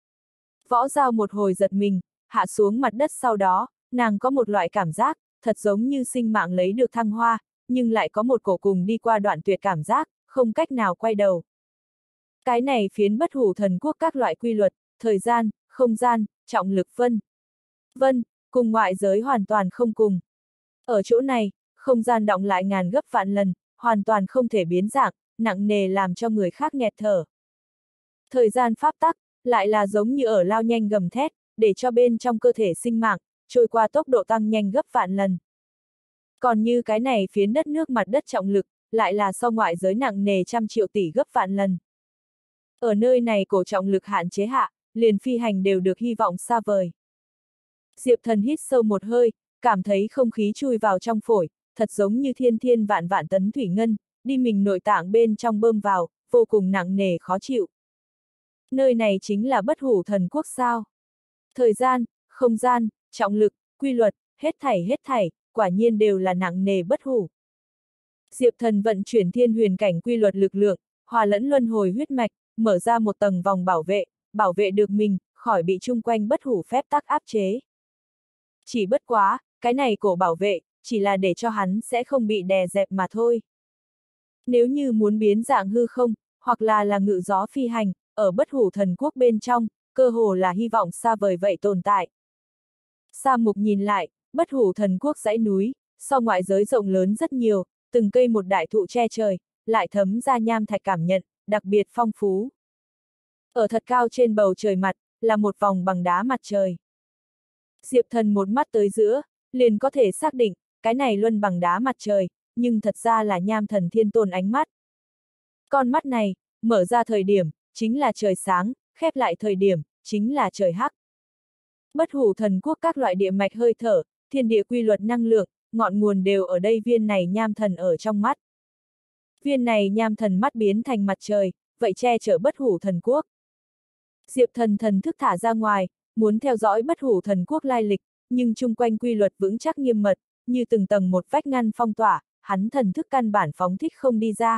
[SPEAKER 1] Võ Giao một hồi giật mình, hạ xuống mặt đất sau đó, nàng có một loại cảm giác, thật giống như sinh mạng lấy được thăng hoa, nhưng lại có một cổ cùng đi qua đoạn tuyệt cảm giác, không cách nào quay đầu. Cái này phiến Bất Hủ Thần Quốc các loại quy luật, thời gian, không gian, trọng lực vân, cùng ngoại giới hoàn toàn không cùng. Ở chỗ này, không gian động lại ngàn gấp vạn lần, hoàn toàn không thể biến dạng, nặng nề làm cho người khác nghẹt thở. Thời gian pháp tắc, lại là giống như ở lao nhanh gầm thét, để cho bên trong cơ thể sinh mạng, trôi qua tốc độ tăng nhanh gấp vạn lần. Còn như cái này phiến đất nước mặt đất trọng lực, lại là so ngoại giới nặng nề trăm triệu tỷ gấp vạn lần. Ở nơi này cổ trọng lực hạn chế hạ, liền phi hành đều được hy vọng xa vời. Diệp Thần hít sâu một hơi, cảm thấy không khí chui vào trong phổi, thật giống như thiên thiên vạn vạn tấn thủy ngân, đi mình nội tạng bên trong bơm vào, vô cùng nặng nề khó chịu. Nơi này chính là Bất Hủ Thần Quốc sao? Thời gian, không gian, trọng lực, quy luật, hết thảy, quả nhiên đều là nặng nề bất hủ. Diệp Thần vận chuyển thiên huyền cảnh quy luật lực lượng, hòa lẫn luân hồi huyết mạch, mở ra một tầng vòng bảo vệ được mình, khỏi bị chung quanh bất hủ phép tắc áp chế. Chỉ bất quá, cái này cổ bảo vệ, chỉ là để cho hắn sẽ không bị đè dẹp mà thôi. Nếu như muốn biến dạng hư không, hoặc là ngự gió phi hành, ở Bất Hủ Thần Quốc bên trong, cơ hồ là hy vọng xa vời vậy tồn tại. Sa Mục nhìn lại, Bất Hủ Thần Quốc dãy núi, so ngoại giới rộng lớn rất nhiều, từng cây một đại thụ che trời, lại thấm ra nham thạch cảm nhận, đặc biệt phong phú. Ở thật cao trên bầu trời mặt, là một vòng bằng đá mặt trời. Diệp Thần một mắt tới giữa, liền có thể xác định, cái này luân bằng đá mặt trời, nhưng thật ra là nham thần thiên tôn ánh mắt. Con mắt này, mở ra thời điểm, chính là trời sáng, khép lại thời điểm, chính là trời hắc. Bất Hủ Thần Quốc các loại địa mạch hơi thở, thiên địa quy luật năng lượng, ngọn nguồn đều ở đây viên này nham thần ở trong mắt. Viên này nham thần mắt biến thành mặt trời, vậy che chở Bất Hủ Thần Quốc. Diệp Thần thần thức thả ra ngoài, muốn theo dõi Bất Hủ Thần Quốc lai lịch, nhưng chung quanh quy luật vững chắc nghiêm mật, như từng tầng một vách ngăn phong tỏa, hắn thần thức căn bản phóng thích không đi ra.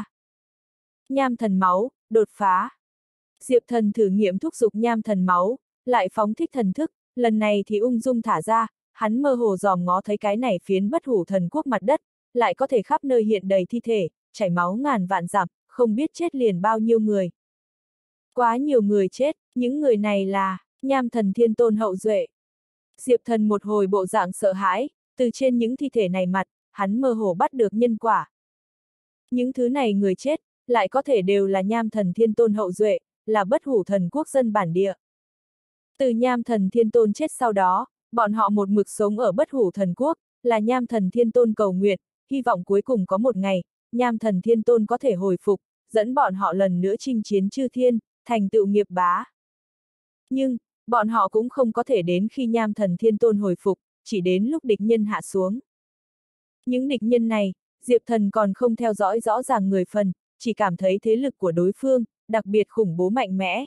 [SPEAKER 1] Nham thần máu, đột phá. Diệp Thần thử nghiệm thúc giục nham thần máu, lại phóng thích thần thức, lần này thì ung dung thả ra, hắn mơ hồ dòm ngó thấy cái này phiến Bất Hủ Thần Quốc mặt đất, lại có thể khắp nơi hiện đầy thi thể, chảy máu ngàn vạn dặm, không biết chết liền bao nhiêu người. Quá nhiều người chết, những người này là Nham Thần Thiên Tôn hậu duệ. Diệp Thần một hồi bộ dạng sợ hãi, từ trên những thi thể này mặt, hắn mơ hồ bắt được nhân quả. Những thứ này người chết, lại có thể đều là Nham Thần Thiên Tôn hậu duệ, là Bất Hủ Thần Quốc dân bản địa. Từ Nham Thần Thiên Tôn chết sau đó, bọn họ một mực sống ở Bất Hủ Thần Quốc, là Nham Thần Thiên Tôn cầu nguyện, hy vọng cuối cùng có một ngày, Nham Thần Thiên Tôn có thể hồi phục, dẫn bọn họ lần nữa chinh chiến chư thiên, thành tựu nghiệp bá. Nhưng, bọn họ cũng không có thể đến khi Nham Thần Thiên Tôn hồi phục, chỉ đến lúc địch nhân hạ xuống. Những địch nhân này, Diệp Thần còn không theo dõi rõ ràng người phần, chỉ cảm thấy thế lực của đối phương, đặc biệt khủng bố mạnh mẽ.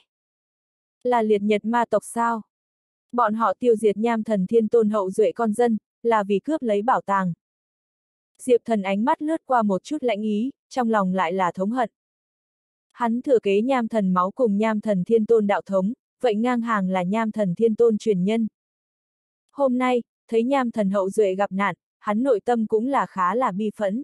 [SPEAKER 1] Là liệt nhật ma tộc sao? Bọn họ tiêu diệt Nham Thần Thiên Tôn hậu duệ con dân, là vì cướp lấy bảo tàng. Diệp Thần ánh mắt lướt qua một chút lãnh ý, trong lòng lại là thống hận. Hắn thừa kế Nham Thần máu cùng Nham Thần Thiên Tôn đạo thống, vậy ngang hàng là Nham Thần Thiên Tôn truyền nhân. Hôm nay, thấy Nham Thần hậu duệ gặp nạn, hắn nội tâm cũng là khá là bi phẫn.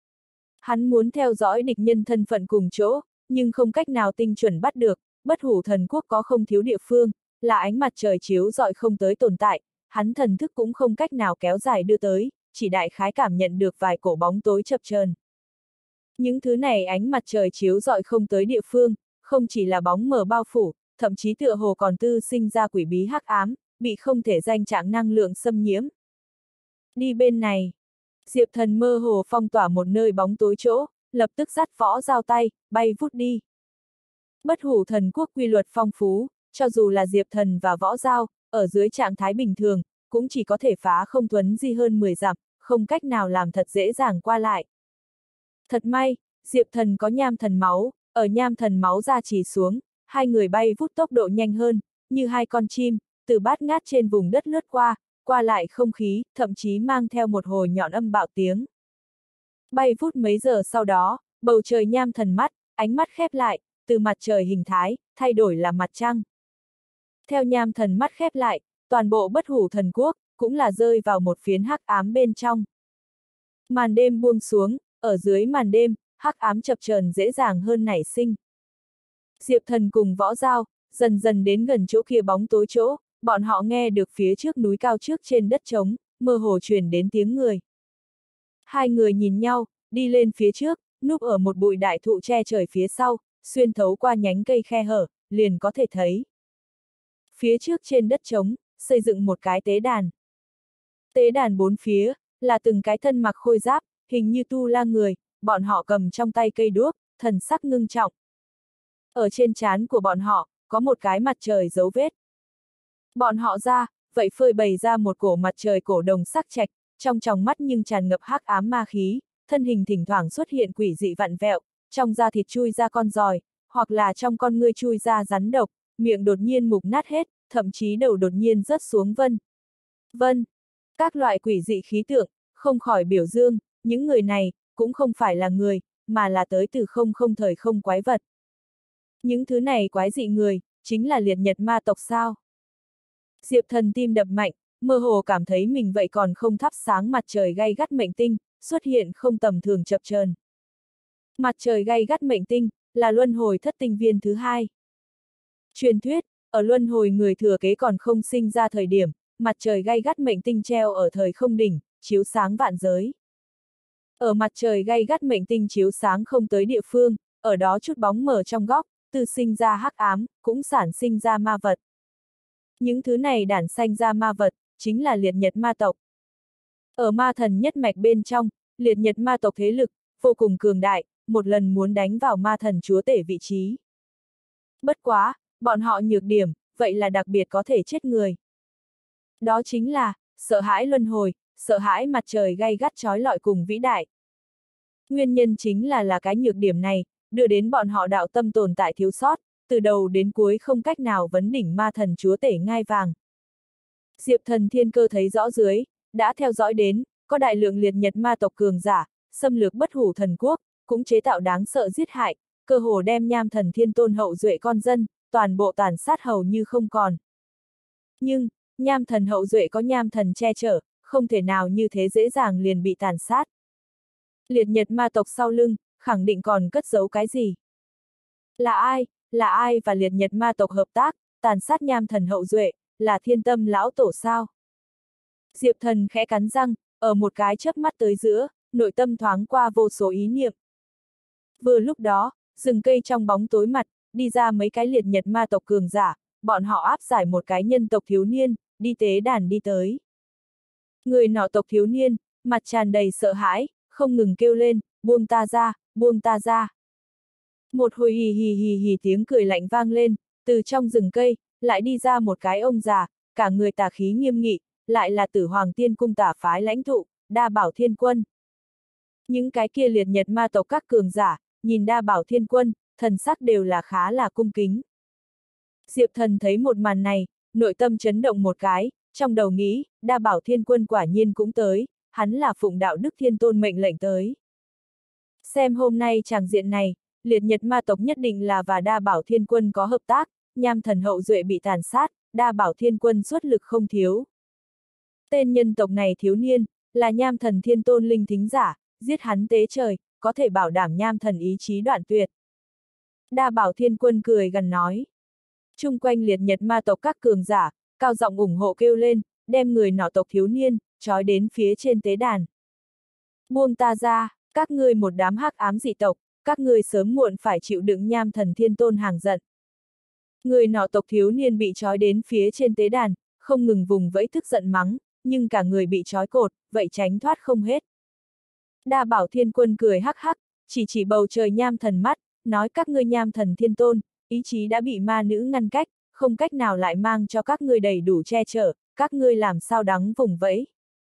[SPEAKER 1] Hắn muốn theo dõi địch nhân thân phận cùng chỗ, nhưng không cách nào tinh chuẩn bắt được, Bất Hủ Thần Quốc có không thiếu địa phương, là ánh mặt trời chiếu rọi không tới tồn tại, hắn thần thức cũng không cách nào kéo dài đưa tới, chỉ đại khái cảm nhận được vài cổ bóng tối chập chờn. Những thứ này ánh mặt trời chiếu rọi không tới địa phương, không chỉ là bóng mờ bao phủ, thậm chí tựa hồ còn tư sinh ra quỷ bí hắc ám, bị không thể danh trạng năng lượng xâm nhiễm. Đi bên này. Diệp Thần mơ hồ phong tỏa một nơi bóng tối chỗ, lập tức dắt võ dao tay, bay vút đi. Bất Hủ Thần Quốc quy luật phong phú, cho dù là Diệp Thần và võ dao, ở dưới trạng thái bình thường, cũng chỉ có thể phá không thuấn di hơn 10 dặm, không cách nào làm thật dễ dàng qua lại. Thật may, Diệp Thần có Nham Thần máu, ở Nham Thần máu ra chỉ xuống, hai người bay vút tốc độ nhanh hơn, như hai con chim, từ bát ngát trên vùng đất lướt qua lại không khí, thậm chí mang theo một hồi nhọn âm bạo tiếng. Bay vút mấy giờ sau đó, bầu trời Nham Thần mắt, ánh mắt khép lại, từ mặt trời hình thái, thay đổi là mặt trăng. Theo Nham Thần mắt khép lại, toàn bộ Bất Hủ Thần Quốc, cũng là rơi vào một phiến hắc ám bên trong. Màn đêm buông xuống, ở dưới màn đêm, hắc ám chập chờn dễ dàng hơn nảy sinh. Diệp Thần cùng võ dao, dần dần đến gần chỗ kia bóng tối chỗ, bọn họ nghe được phía trước núi cao trước trên đất trống, mơ hồ truyền đến tiếng người. Hai người nhìn nhau, đi lên phía trước, núp ở một bụi đại thụ che trời phía sau, xuyên thấu qua nhánh cây khe hở, liền có thể thấy. Phía trước trên đất trống, xây dựng một cái tế đàn. Tế đàn bốn phía, là từng cái thân mặc khôi giáp, hình như tu la người, bọn họ cầm trong tay cây đuốc, thần sắc ngưng trọng. Ở trên trán của bọn họ, có một cái mặt trời dấu vết. Bọn họ ra, vậy phơi bày ra một cổ mặt trời cổ đồng sắc trạch, trong tròng mắt nhưng tràn ngập hắc ám ma khí, thân hình thỉnh thoảng xuất hiện quỷ dị vặn vẹo, trong da thịt chui ra con giòi, hoặc là trong con ngươi chui ra rắn độc, miệng đột nhiên mục nát hết, thậm chí đầu đột nhiên rớt xuống vân. Các loại quỷ dị khí tượng, không khỏi biểu dương, những người này, cũng không phải là người, mà là tới từ không thời không quái vật. Những thứ này quái dị người, chính là liệt nhật ma tộc sao? Diệp Thần tim đập mạnh, mơ hồ cảm thấy mình vậy còn không thắp sáng mặt trời gay gắt mệnh tinh, xuất hiện không tầm thường chập chờn. Mặt trời gay gắt mệnh tinh, là luân hồi thất tinh viên thứ hai. Truyền thuyết, ở luân hồi người thừa kế còn không sinh ra thời điểm, mặt trời gay gắt mệnh tinh treo ở thời không đỉnh, chiếu sáng vạn giới. Ở mặt trời gay gắt mệnh tinh chiếu sáng không tới địa phương, ở đó chút bóng mờ trong góc, từ sinh ra hắc ám, cũng sản sinh ra ma vật. Những thứ này đản sanh ra ma vật, chính là liệt nhật ma tộc. Ở ma thần nhất mạch bên trong, liệt nhật ma tộc thế lực, vô cùng cường đại, một lần muốn đánh vào ma thần chúa tể vị trí. Bất quá, bọn họ nhược điểm, vậy là đặc biệt có thể chết người. Đó chính là, sợ hãi luân hồi, sợ hãi mặt trời gay gắt chói lọi cùng vĩ đại. Nguyên nhân chính là cái nhược điểm này, đưa đến bọn họ đạo tâm tồn tại thiếu sót, từ đầu đến cuối không cách nào vấn đỉnh ma thần chúa tể ngai vàng. Diệp Thần thiên cơ thấy rõ dưới, đã theo dõi đến, có đại lượng liệt nhật ma tộc cường giả, xâm lược Bất Hủ Thần Quốc, cũng chế tạo đáng sợ giết hại, cơ hồ đem Nham Thần Thiên Tôn hậu duệ con dân, toàn bộ tàn sát hầu như không còn. Nhưng, Nham Thần hậu duệ có Nham Thần che chở, không thể nào như thế dễ dàng liền bị tàn sát. Liệt nhật ma tộc sau lưng, khẳng định còn cất giấu cái gì. Là ai và liệt nhật ma tộc hợp tác, tàn sát Nham Thần hậu duệ, là Thiên Tâm lão tổ sao? Diệp Thần khẽ cắn răng, ở một cái chớp mắt tới giữa, nội tâm thoáng qua vô số ý niệm. Vừa lúc đó, rừng cây trong bóng tối mặt, đi ra mấy cái liệt nhật ma tộc cường giả, bọn họ áp giải một cái nhân tộc thiếu niên, đi tế đàn đi tới. Người nọ tộc thiếu niên, mặt tràn đầy sợ hãi, không ngừng kêu lên, buông ta ra, buông ta ra. Một hồi hì hì hì hì tiếng cười lạnh vang lên, từ trong rừng cây, lại đi ra một cái ông già, cả người tà khí nghiêm nghị, lại là Tử Hoàng Tiên Cung tả phái lãnh tụ, Đa Bảo Thiên Quân. Những cái kia liệt nhật ma tộc các cường giả, nhìn Đa Bảo Thiên Quân, thần sắc đều là khá là cung kính. Diệp Thần thấy một màn này, nội tâm chấn động một cái, trong đầu nghĩ, Đa Bảo Thiên Quân quả nhiên cũng tới, hắn là phụng đạo đức thiên tôn mệnh lệnh tới. Xem hôm nay tràng diện này, liệt nhật ma tộc nhất định là và Đa Bảo Thiên Quân có hợp tác, Nham Thần hậu duệ bị tàn sát, Đa Bảo Thiên Quân xuất lực không thiếu. Tên nhân tộc này thiếu niên, là Nham Thần thiên tôn linh thính giả, giết hắn tế trời, có thể bảo đảm Nham Thần ý chí đoạn tuyệt. Đa Bảo Thiên Quân cười gần nói. Chung quanh liệt nhật ma tộc các cường giả, cao giọng ủng hộ kêu lên, đem người nọ tộc thiếu niên, trói đến phía trên tế đàn. Buông ta ra, các ngươi một đám hắc ám dị tộc, các ngươi sớm muộn phải chịu đựng Nham Thần thiên tôn hàng giận. Người nọ tộc thiếu niên bị trói đến phía trên tế đàn, không ngừng vùng vẫy tức giận mắng, nhưng cả người bị trói cột, vậy tránh thoát không hết. Đa Bảo Thiên Quân cười hắc hắc, chỉ bầu trời Nham Thần mắt, nói các ngươi Nham Thần thiên tôn, ý chí đã bị ma nữ ngăn cách, không cách nào lại mang cho các ngươi đầy đủ che chở, các ngươi làm sao đắng vùng vẫy.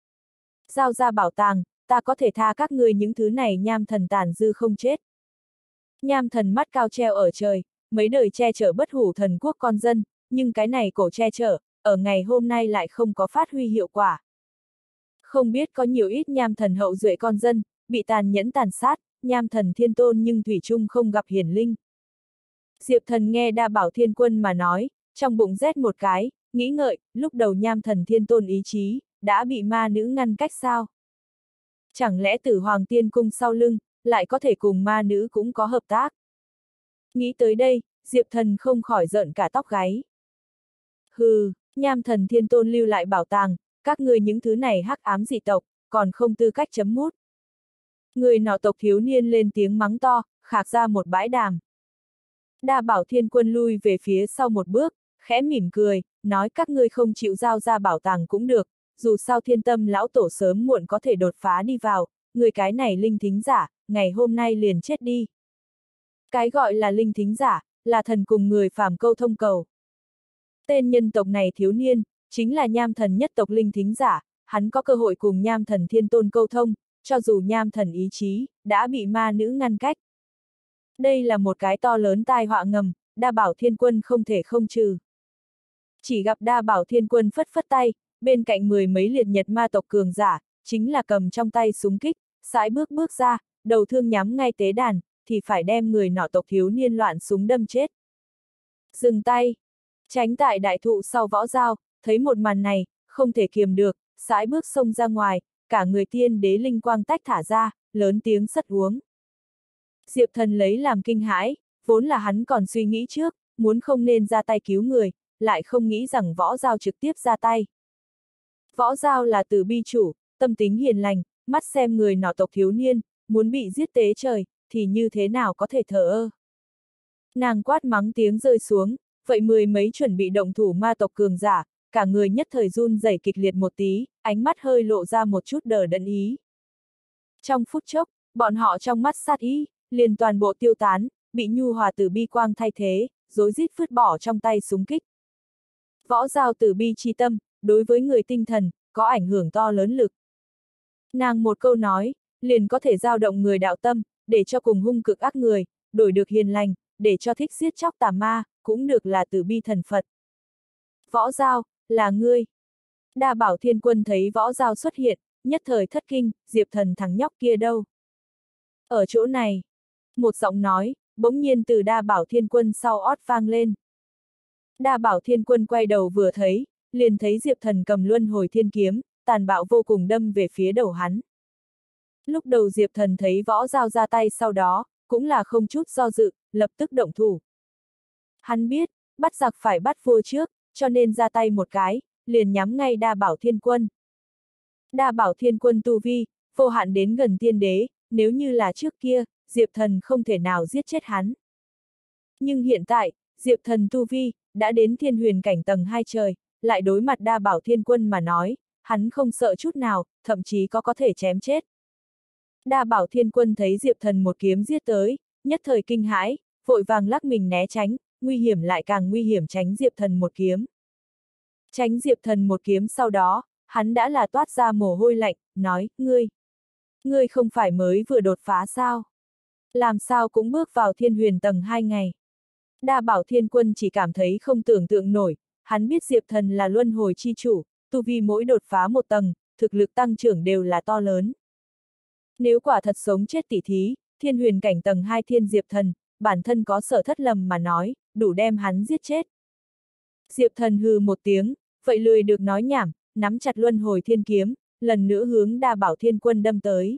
[SPEAKER 1] Giao ra bảo tàng, ta có thể tha các ngươi những thứ này Nham Thần tàn dư không chết. Nham Thần mắt cao treo ở trời, mấy đời che chở bất hủ thần quốc con dân, nhưng cái này cổ che chở, ở ngày hôm nay lại không có phát huy hiệu quả. Không biết có nhiều ít Nham Thần hậu duệ con dân, bị tàn nhẫn tàn sát, Nham Thần thiên tôn nhưng thủy chung không gặp hiển linh. Diệp Thần nghe Đa Bảo Thiên Quân mà nói, trong bụng rét một cái, nghĩ ngợi, lúc đầu Nham Thần thiên tôn ý chí, đã bị ma nữ ngăn cách sao? Chẳng lẽ Tử Hoàng Tiên Cung sau lưng, lại có thể cùng ma nữ cũng có hợp tác? Nghĩ tới đây, Diệp Thần không khỏi rợn cả tóc gáy. Hừ, Nham Thần thiên tôn lưu lại bảo tàng, các ngươi những thứ này hắc ám dị tộc, còn không tư cách chấm mút. Người nọ tộc thiếu niên lên tiếng mắng to, khạc ra một bãi đàm. Đa Bảo Thiên Quân lui về phía sau một bước, khẽ mỉm cười, nói các ngươi không chịu giao ra bảo tàng cũng được, dù sao Thiên Tâm lão tổ sớm muộn có thể đột phá đi vào, người cái này linh thính giả, ngày hôm nay liền chết đi. Cái gọi là linh thính giả, là thần cùng người phàm câu thông cầu. Tên nhân tộc này thiếu niên, chính là Nham Thần nhất tộc linh thính giả, hắn có cơ hội cùng Nham Thần thiên tôn câu thông, cho dù Nham Thần ý chí, đã bị ma nữ ngăn cách. Đây là một cái to lớn tai họa ngầm, Đa Bảo Thiên Quân không thể không trừ. Chỉ gặp Đa Bảo Thiên Quân phất phất tay, bên cạnh mười mấy liệt nhật ma tộc cường giả, chính là cầm trong tay súng kích, sải bước ra, đầu thương nhắm ngay tế đàn, thì phải đem người nọ tộc thiếu niên loạn súng đâm chết. Dừng tay! Tránh tại đại thụ sau võ dao, thấy một màn này, không thể kiềm được, sải bước xông ra ngoài, cả người tiên đế linh quang tách thả ra, lớn tiếng sất uống. Diệp Thần lấy làm kinh hãi, vốn là hắn còn suy nghĩ trước, muốn không nên ra tay cứu người, lại không nghĩ rằng võ dao trực tiếp ra tay. Võ dao là từ bi chủ, tâm tính hiền lành, mắt xem người nọ tộc thiếu niên, muốn bị giết tế trời, thì như thế nào có thể thờ ơ. Nàng quát mắng tiếng rơi xuống, vậy mười mấy chuẩn bị động thủ ma tộc cường giả, cả người nhất thời run rẩy kịch liệt một tí, ánh mắt hơi lộ ra một chút đờ đẫn ý. Trong phút chốc, bọn họ trong mắt sát ý, liền toàn bộ tiêu tán, bị nhu hòa từ bi quang thay thế, rối rít vứt bỏ trong tay súng kích. Võ dao từ bi chi tâm, đối với người tinh thần, có ảnh hưởng to lớn lực. Nàng một câu nói, liền có thể dao động người đạo tâm, để cho cùng hung cực ác người, đổi được hiền lành, để cho thích giết chóc tà ma, cũng được là từ bi thần Phật. Võ dao, là ngươi. Đa Bảo Thiên Quân thấy võ dao xuất hiện, nhất thời thất kinh, Diệp Thần thằng nhóc kia đâu? Ở chỗ này. Một giọng nói, bỗng nhiên từ Đa Bảo Thiên Quân sau ót vang lên. Đa Bảo Thiên Quân quay đầu vừa thấy, liền thấy Diệp Thần cầm luân hồi thiên kiếm, tàn bạo vô cùng đâm về phía đầu hắn. Lúc đầu Diệp Thần thấy võ dao ra tay sau đó, cũng là không chút do dự, lập tức động thủ. Hắn biết, bắt giặc phải bắt vua trước, cho nên ra tay một cái, liền nhắm ngay Đa Bảo Thiên Quân. Đa Bảo Thiên Quân tu vi, vô hạn đến gần tiên đế, nếu như là trước kia, Diệp Thần không thể nào giết chết hắn. Nhưng hiện tại, Diệp Thần tu vi, đã đến thiên huyền cảnh tầng 2 trời, lại đối mặt Đa Bảo Thiên Quân mà nói, hắn không sợ chút nào, thậm chí có thể chém chết. Đa Bảo Thiên Quân thấy Diệp Thần một kiếm giết tới, nhất thời kinh hãi, vội vàng lắc mình né tránh, nguy hiểm lại càng nguy hiểm tránh Diệp Thần một kiếm. Tránh Diệp Thần một kiếm sau đó, hắn đã là toát ra mồ hôi lạnh, nói, ngươi không phải mới vừa đột phá sao? Làm sao cũng bước vào thiên huyền tầng 2 ngày. Đa Bảo Thiên Quân chỉ cảm thấy không tưởng tượng nổi, hắn biết Diệp Thần là luân hồi chi chủ, tu vi mỗi đột phá một tầng, thực lực tăng trưởng đều là to lớn. Nếu quả thật sống chết tỉ thí, thiên huyền cảnh tầng 2 thiên Diệp Thần, bản thân có sở thất lầm mà nói, đủ đem hắn giết chết. Diệp Thần hừ một tiếng, vậy lười được nói nhảm, nắm chặt luân hồi thiên kiếm, lần nữa hướng Đa Bảo Thiên Quân đâm tới.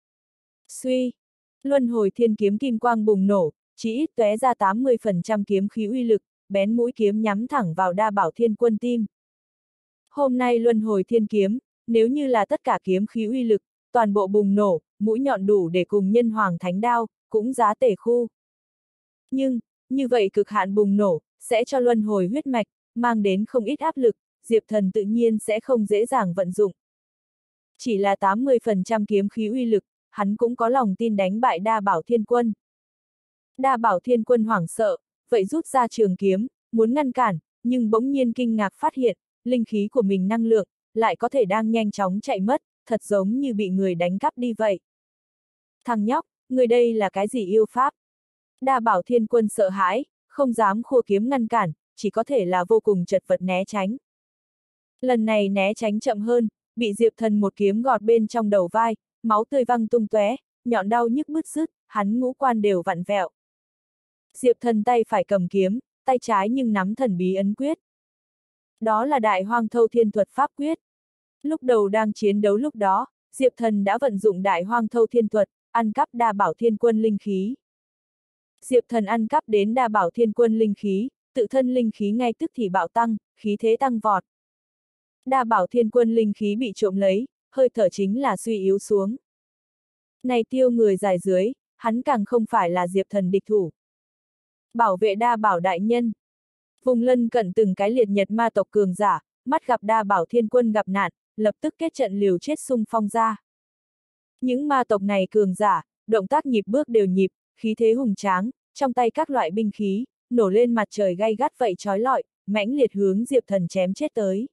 [SPEAKER 1] Suy! Luân hồi thiên kiếm kim quang bùng nổ, chỉ ít tóe ra 80% kiếm khí uy lực, bén mũi kiếm nhắm thẳng vào Đa Bảo Thiên Quân tim. Hôm nay luân hồi thiên kiếm, nếu như là tất cả kiếm khí uy lực, toàn bộ bùng nổ, mũi nhọn đủ để cùng nhân hoàng thánh đao, cũng giá tể khu. Nhưng, như vậy cực hạn bùng nổ, sẽ cho luân hồi huyết mạch, mang đến không ít áp lực, Diệp Thần tự nhiên sẽ không dễ dàng vận dụng. Chỉ là 80% kiếm khí uy lực, hắn cũng có lòng tin đánh bại Đa Bảo Thiên Quân. Đa Bảo Thiên Quân hoảng sợ, vậy rút ra trường kiếm, muốn ngăn cản, nhưng bỗng nhiên kinh ngạc phát hiện, linh khí của mình năng lượng, lại có thể đang nhanh chóng chạy mất, thật giống như bị người đánh cắp đi vậy. Thằng nhóc, người đây là cái gì yêu pháp? Đa Bảo Thiên Quân sợ hãi, không dám khua kiếm ngăn cản, chỉ có thể là vô cùng chật vật né tránh. Lần này né tránh chậm hơn, bị Diệp Thần một kiếm gọt bên trong đầu vai, máu tươi văng tung tóe, nhọn đau nhức bứt rứt, hắn ngũ quan đều vặn vẹo. Diệp Thần tay phải cầm kiếm, tay trái nhưng nắm thần bí ấn quyết. Đó là Đại Hoang Thâu Thiên Thuật pháp quyết. Lúc đầu đang chiến đấu lúc đó, Diệp Thần đã vận dụng Đại Hoang Thâu Thiên Thuật, ăn cắp Đa Bảo Thiên Quân linh khí. Diệp Thần ăn cắp đến Đa Bảo Thiên Quân linh khí, tự thân linh khí ngay tức thì bạo tăng, khí thế tăng vọt. Đa Bảo Thiên Quân linh khí bị trộm lấy, hơi thở chính là suy yếu xuống. Này tiêu người dài dưới, hắn càng không phải là Diệp Thần địch thủ. Bảo vệ Đa Bảo đại nhân. Vùng lân cận từng cái liệt nhật ma tộc cường giả, mắt gặp Đa Bảo Thiên Quân gặp nạn, lập tức kết trận liều chết xung phong ra. Những ma tộc này cường giả, động tác nhịp bước đều nhịp, khí thế hùng tráng, trong tay các loại binh khí, nổ lên mặt trời gay gắt vậy chói lọi, mãnh liệt hướng Diệp Thần chém chết tới.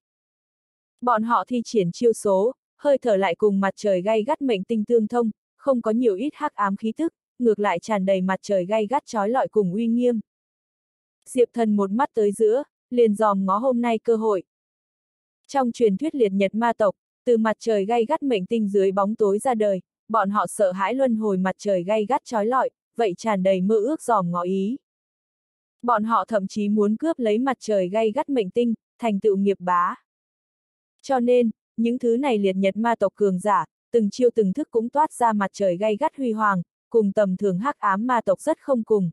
[SPEAKER 1] Bọn họ thi triển chiêu số, hơi thở lại cùng mặt trời gay gắt mệnh tinh tương thông, không có nhiều ít hắc ám khí tức, ngược lại tràn đầy mặt trời gay gắt chói lọi cùng uy nghiêm. Diệp Thần một mắt tới giữa, liền dòm ngó hôm nay cơ hội. Trong truyền thuyết liệt nhật ma tộc, từ mặt trời gay gắt mệnh tinh dưới bóng tối ra đời, bọn họ sợ hãi luân hồi mặt trời gay gắt chói lọi, vậy tràn đầy mơ ước dòm ngó ý. Bọn họ thậm chí muốn cướp lấy mặt trời gay gắt mệnh tinh, thành tựu nghiệp bá. Cho nên, những thứ này liệt nhật ma tộc cường giả, từng chiêu từng thức cũng toát ra mặt trời gay gắt huy hoàng, cùng tầm thường hắc ám ma tộc rất không cùng.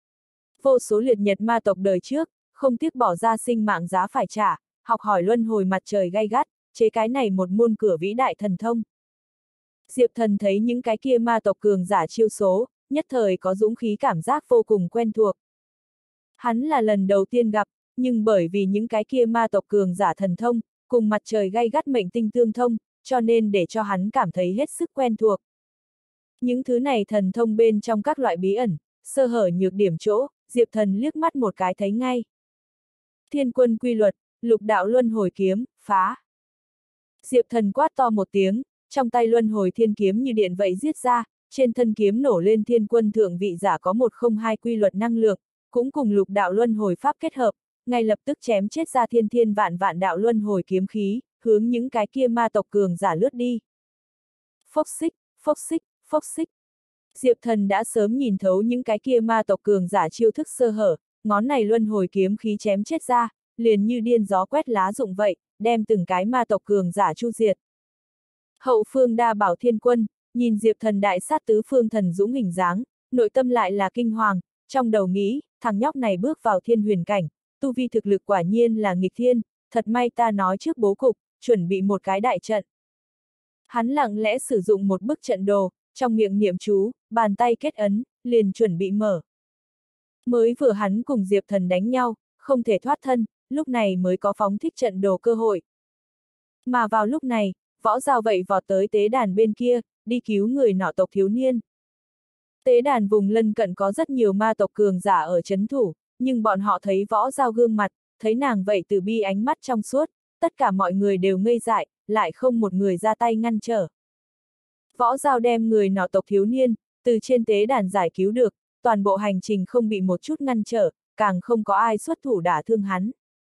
[SPEAKER 1] Vô số liệt nhật ma tộc đời trước, không tiếc bỏ ra sinh mạng giá phải trả, học hỏi luân hồi mặt trời gay gắt, chế cái này một môn cửa vĩ đại thần thông. Diệp Thần thấy những cái kia ma tộc cường giả chiêu số, nhất thời có dũng khí cảm giác vô cùng quen thuộc. Hắn là lần đầu tiên gặp, nhưng bởi vì những cái kia ma tộc cường giả thần thông, cùng mặt trời gay gắt mệnh tinh tương thông, cho nên để cho hắn cảm thấy hết sức quen thuộc. Những thứ này thần thông bên trong các loại bí ẩn, sơ hở nhược điểm chỗ, Diệp Thần liếc mắt một cái thấy ngay. Thiên quân quy luật, lục đạo luân hồi kiếm, phá. Diệp Thần quát to một tiếng, trong tay luân hồi thiên kiếm như điện vậy giết ra, trên thân kiếm nổ lên thiên quân thượng vị giả có 102 quy luật năng lượng, cũng cùng lục đạo luân hồi pháp kết hợp, ngay lập tức chém chết ra thiên thiên vạn vạn đạo luân hồi kiếm khí, hướng những cái kia ma tộc cường giả lướt đi. Phốc xích, phốc xích, phốc xích. Diệp Thần đã sớm nhìn thấu những cái kia ma tộc cường giả chiêu thức sơ hở, ngón này luân hồi kiếm khí chém chết ra, liền như điên gió quét lá rụng vậy, đem từng cái ma tộc cường giả chu diệt. Hậu phương Đa Bảo Thiên Quân, nhìn Diệp Thần đại sát tứ phương thần dũng hình dáng, nội tâm lại là kinh hoàng, trong đầu nghĩ, thằng nhóc này bước vào thiên huyền cảnh, tu vi thực lực quả nhiên là nghịch thiên, thật may ta nói trước bố cục, chuẩn bị một cái đại trận. Hắn lặng lẽ sử dụng một bức trận đồ, trong miệng niệm chú, bàn tay kết ấn, liền chuẩn bị mở. Mới vừa hắn cùng Diệp Thần đánh nhau, không thể thoát thân, lúc này mới có phóng thích trận đồ cơ hội. Mà vào lúc này, Võ Giao vậy vọt tới tế đàn bên kia, đi cứu người nọ tộc thiếu niên. Tế đàn vùng lân cận có rất nhiều ma tộc cường giả ở trấn thủ, nhưng bọn họ thấy Võ Giao gương mặt, thấy nàng vậy từ bi ánh mắt trong suốt, tất cả mọi người đều ngây dại, lại không một người ra tay ngăn trở. Võ Giao đem người nọ tộc thiếu niên, từ trên tế đàn giải cứu được, toàn bộ hành trình không bị một chút ngăn trở, càng không có ai xuất thủ đả thương hắn.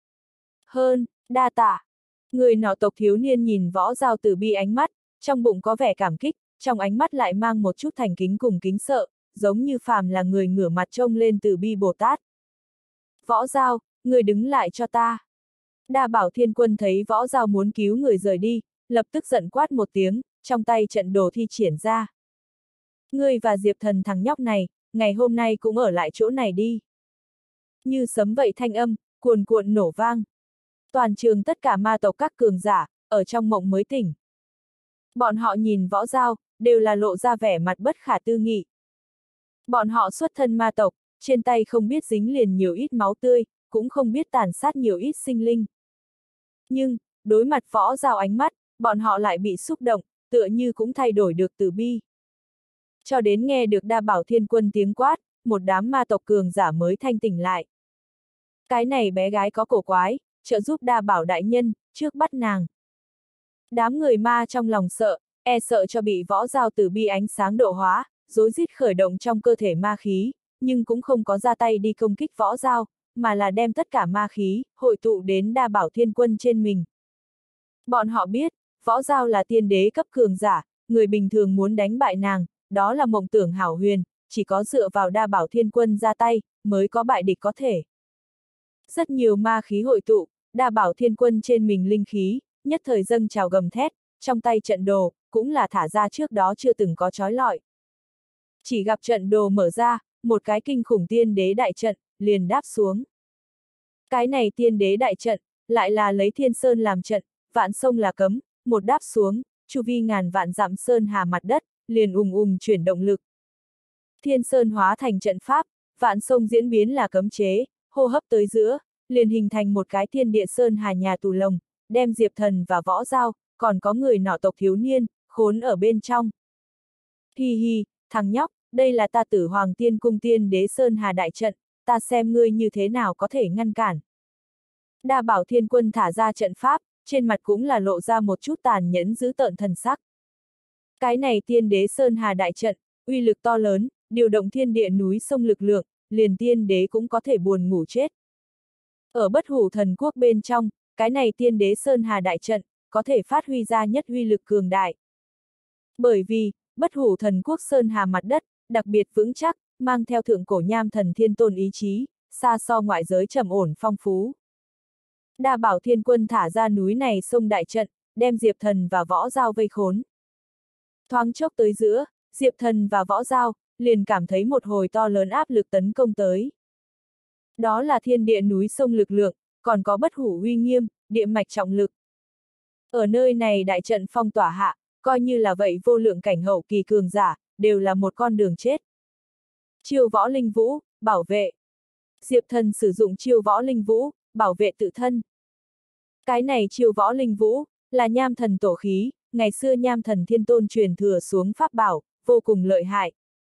[SPEAKER 1] Hơn, đa tạ. Người nọ tộc thiếu niên nhìn Võ Giao từ bi ánh mắt, trong bụng có vẻ cảm kích, trong ánh mắt lại mang một chút thành kính cùng kính sợ, giống như phàm là người ngửa mặt trông lên từ bi Bồ Tát. Võ Giao, người đứng lại cho ta. Đa Bảo Thiên Quân thấy Võ Giao muốn cứu người rời đi, lập tức giận quát một tiếng, trong tay trận đồ thi triển ra. Ngươi và Diệp Thần thằng nhóc này, ngày hôm nay cũng ở lại chỗ này đi. Như sấm vậy thanh âm, cuồn cuộn nổ vang. Toàn trường tất cả ma tộc các cường giả, ở trong mộng mới tỉnh. Bọn họ nhìn Võ Giao, đều là lộ ra vẻ mặt bất khả tư nghị. Bọn họ xuất thân ma tộc, trên tay không biết dính liền nhiều ít máu tươi, cũng không biết tàn sát nhiều ít sinh linh. Nhưng, đối mặt Võ Giao ánh mắt, bọn họ lại bị xúc động, tựa như cũng thay đổi được từ bi. Cho đến nghe được Đa Bảo Thiên Quân tiếng quát, một đám ma tộc cường giả mới thanh tỉnh lại. Cái này bé gái có cổ quái, trợ giúp Đa Bảo đại nhân, trước bắt nàng. Đám người ma trong lòng sợ, e sợ cho bị Võ Giao từ bi ánh sáng độ hóa, rối rít khởi động trong cơ thể ma khí, nhưng cũng không có ra tay đi công kích Võ Giao, mà là đem tất cả ma khí, hội tụ đến Đa Bảo Thiên Quân trên mình. Bọn họ biết, Võ Giao là tiên đế cấp cường giả, người bình thường muốn đánh bại nàng, đó là mộng tưởng hão huyền, chỉ có dựa vào Đa Bảo Thiên Quân ra tay, mới có bại địch có thể. Rất nhiều ma khí hội tụ, Đa Bảo Thiên Quân trên mình linh khí, nhất thời dâng trào gầm thét, trong tay trận đồ, cũng là thả ra trước đó chưa từng có trói lọi. Chỉ gặp trận đồ mở ra, một cái kinh khủng tiên đế đại trận, liền đáp xuống. Cái này tiên đế đại trận, lại là lấy thiên sơn làm trận, vạn sông là cấm, một đáp xuống, chu vi ngàn vạn dặm sơn hà mặt đất, liền chuyển động lực. Thiên sơn hóa thành trận pháp, vạn sông diễn biến là cấm chế, hô hấp tới giữa, liền hình thành một cái thiên địa sơn hà nhà tù lồng, đem Diệp Thần và Võ Giao, còn có người nọ tộc thiếu niên, khốn ở bên trong. Hi hi, thằng nhóc, đây là ta Tử Hoàng Tiên Cung tiên đế sơn hà đại trận, ta xem ngươi như thế nào có thể ngăn cản. Đa Bảo Thiên Quân thả ra trận pháp, trên mặt cũng là lộ ra một chút tàn nhẫn dữ tợn thần sắc. Cái này tiên đế sơn hà đại trận, uy lực to lớn, điều động thiên địa núi sông lực lượng, liền tiên đế cũng có thể buồn ngủ chết. Ở Bất Hủ Thần Quốc bên trong, cái này tiên đế sơn hà đại trận, có thể phát huy ra nhất uy lực cường đại. Bởi vì, Bất Hủ Thần Quốc sơn hà mặt đất, đặc biệt vững chắc, mang theo thượng cổ nham thần thiên tôn ý chí, xa so ngoại giới trầm ổn phong phú. Đa Bảo Thiên Quân thả ra núi này sông đại trận, đem Diệp Thần và Võ Giao vây khốn. Thoáng chốc tới giữa, Diệp Thần và Võ Giao, liền cảm thấy một hồi to lớn áp lực tấn công tới. Đó là thiên địa núi sông lực lượng, còn có bất hủ uy nghiêm, địa mạch trọng lực. Ở nơi này đại trận phong tỏa hạ, coi như là vậy vô lượng cảnh hậu kỳ cường giả, đều là một con đường chết. Chiêu võ linh vũ, bảo vệ. Diệp Thần sử dụng chiêu võ linh vũ, bảo vệ tự thân. Cái này chiêu võ linh vũ, là nham thần tổ khí, ngày xưa nham thần thiên tôn truyền thừa xuống pháp bảo, vô cùng lợi hại.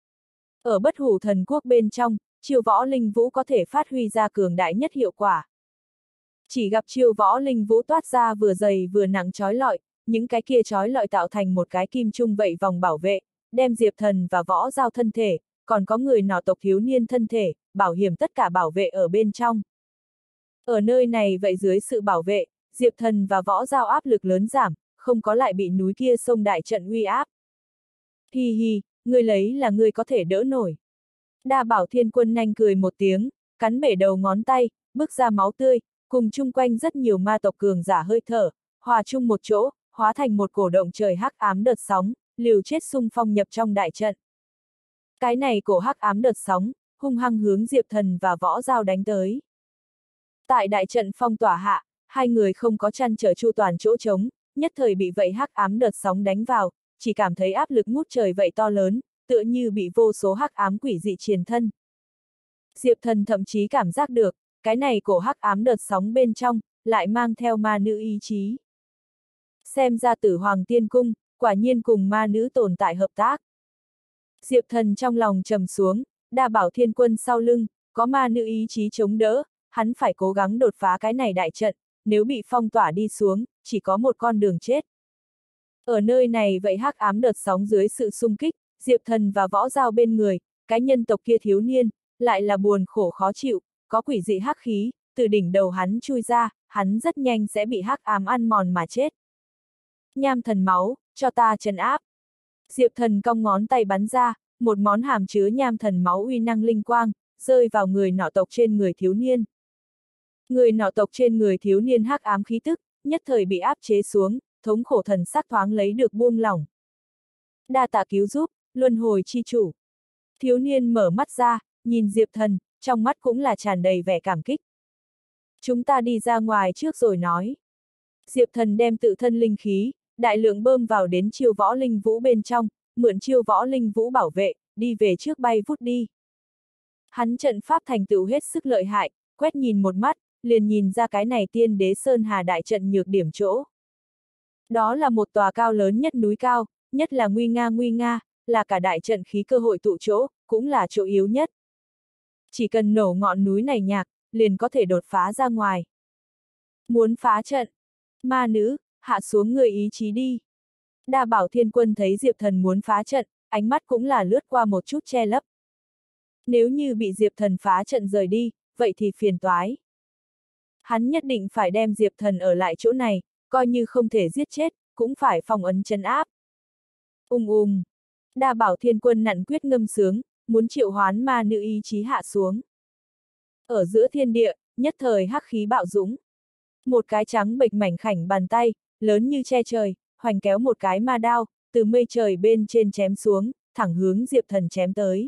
[SPEAKER 1] Ở Bất Hủ Thần Quốc bên trong, chiêu võ linh vũ có thể phát huy ra cường đại nhất hiệu quả. Chỉ gặp chiêu võ linh vũ toát ra vừa dày vừa nặng trói lọi, những cái kia trói lọi tạo thành một cái kim trung vậy vòng bảo vệ, đem Diệp Thần và Võ Giao thân thể, còn có người nọ tộc thiếu niên thân thể, bảo hiểm tất cả bảo vệ ở bên trong. Ở nơi này vậy dưới sự bảo vệ, Diệp Thần và Võ Giao áp lực lớn giảm, không có lại bị núi kia sông đại trận uy áp. Hi hi, ngươi lấy là ngươi có thể đỡ nổi. Đa Bảo Thiên Quân nhanh cười một tiếng, cắn bể đầu ngón tay, bước ra máu tươi, cùng chung quanh rất nhiều ma tộc cường giả hơi thở, hòa chung một chỗ, hóa thành một cổ động trời hắc ám đợt sóng, liều chết xung phong nhập trong đại trận. Cái này cổ hắc ám đợt sóng, hung hăng hướng Diệp Thần và Võ Dao đánh tới. Tại đại trận phong tỏa hạ, hai người không có chăn trở chu toàn chỗ trống, nhất thời bị vậy hắc ám đợt sóng đánh vào, chỉ cảm thấy áp lực ngút trời vậy to lớn, tựa như bị vô số hắc ám quỷ dị triền thân. Diệp Thần thậm chí cảm giác được, cái này cổ hắc ám đợt sóng bên trong, lại mang theo ma nữ ý chí. Xem ra Tử Hoàng Tiên Cung, quả nhiên cùng ma nữ tồn tại hợp tác. Diệp Thần trong lòng trầm xuống, Đa Bảo Thiên Quân sau lưng, có ma nữ ý chí chống đỡ, hắn phải cố gắng đột phá cái này đại trận, nếu bị phong tỏa đi xuống, chỉ có một con đường chết. Ở nơi này vậy hắc ám đợt sóng dưới sự xung kích, Diệp Thần và Võ Dao bên người, cái nhân tộc kia thiếu niên, lại là buồn khổ khó chịu, có quỷ dị hắc khí, từ đỉnh đầu hắn chui ra, hắn rất nhanh sẽ bị hắc ám ăn mòn mà chết. Nham thần máu, cho ta trấn áp. Diệp Thần cong ngón tay bắn ra, một món hàm chứa nham thần máu uy năng linh quang, rơi vào người nọ tộc trên người thiếu niên. Người nọ tộc trên người thiếu niên hắc ám khí tức, nhất thời bị áp chế xuống, thống khổ thần sắc thoáng lấy được buông lỏng. Đa tạ cứu giúp, luân hồi chi chủ. Thiếu niên mở mắt ra, nhìn Diệp Thần, trong mắt cũng là tràn đầy vẻ cảm kích. Chúng ta đi ra ngoài trước rồi nói. Diệp Thần đem tự thân linh khí, đại lượng bơm vào đến chiêu võ linh vũ bên trong, mượn chiêu võ linh vũ bảo vệ, đi về trước bay vút đi. Hắn trận pháp thành tựu hết sức lợi hại, quét nhìn một mắt, liền nhìn ra cái này Tiên Đế Sơn Hà đại trận nhược điểm chỗ. Đó là một tòa cao lớn nhất núi cao, nhất là nguy nga, là cả đại trận khí cơ hội tụ chỗ, cũng là chỗ yếu nhất. Chỉ cần nổ ngọn núi này nhạc, liền có thể đột phá ra ngoài. Muốn phá trận, ma nữ, hạ xuống người ý chí đi. Đa Bảo Thiên Quân thấy Diệp Thần muốn phá trận, ánh mắt cũng là lướt qua một chút che lấp. Nếu như bị Diệp Thần phá trận rời đi, vậy thì phiền toái. Hắn nhất định phải đem Diệp Thần ở lại chỗ này, coi như không thể giết chết, cũng phải phong ấn trấn áp. Đa Bảo Thiên Quân nặn quyết ngâm sướng, muốn triệu hoán ma nữ ý chí hạ xuống. Ở giữa thiên địa, nhất thời hắc khí bạo dũng. Một cái trắng bệch mảnh khảnh bàn tay, lớn như che trời, hoành kéo một cái ma đao, từ mây trời bên trên chém xuống, thẳng hướng Diệp Thần chém tới.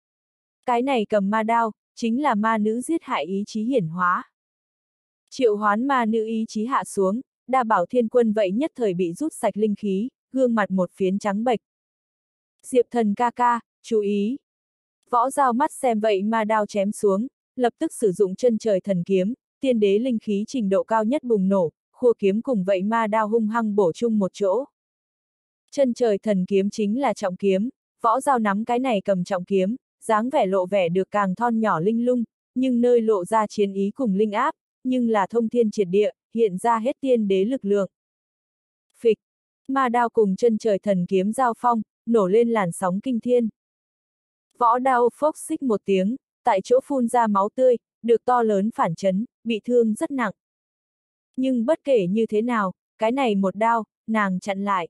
[SPEAKER 1] Cái này cầm ma đao, chính là ma nữ giết hại ý chí hiển hóa. Triệu hoán ma nữ ý chí hạ xuống, Đa Bảo Thiên Quân vậy nhất thời bị rút sạch linh khí, gương mặt một phiến trắng bệch. Diệp Thần ca ca, chú ý. Võ Dao mắt xem vậy ma đao chém xuống, lập tức sử dụng chân trời thần kiếm, tiên đế linh khí trình độ cao nhất bùng nổ, khua kiếm cùng vậy ma đao hung hăng bổ chung một chỗ. Chân trời thần kiếm chính là trọng kiếm, Võ Dao nắm cái này cầm trọng kiếm, dáng vẻ lộ vẻ được càng thon nhỏ linh lung, nhưng nơi lộ ra chiến ý cùng linh áp, nhưng là thông thiên triệt địa, hiện ra hết tiên đế lực lượng. Phịch, ma đao cùng chân trời thần kiếm giao phong, nổ lên làn sóng kinh thiên. Võ Đao phốc xích một tiếng, tại chỗ phun ra máu tươi, được to lớn phản chấn, bị thương rất nặng. Nhưng bất kể như thế nào, cái này một đao, nàng chặn lại.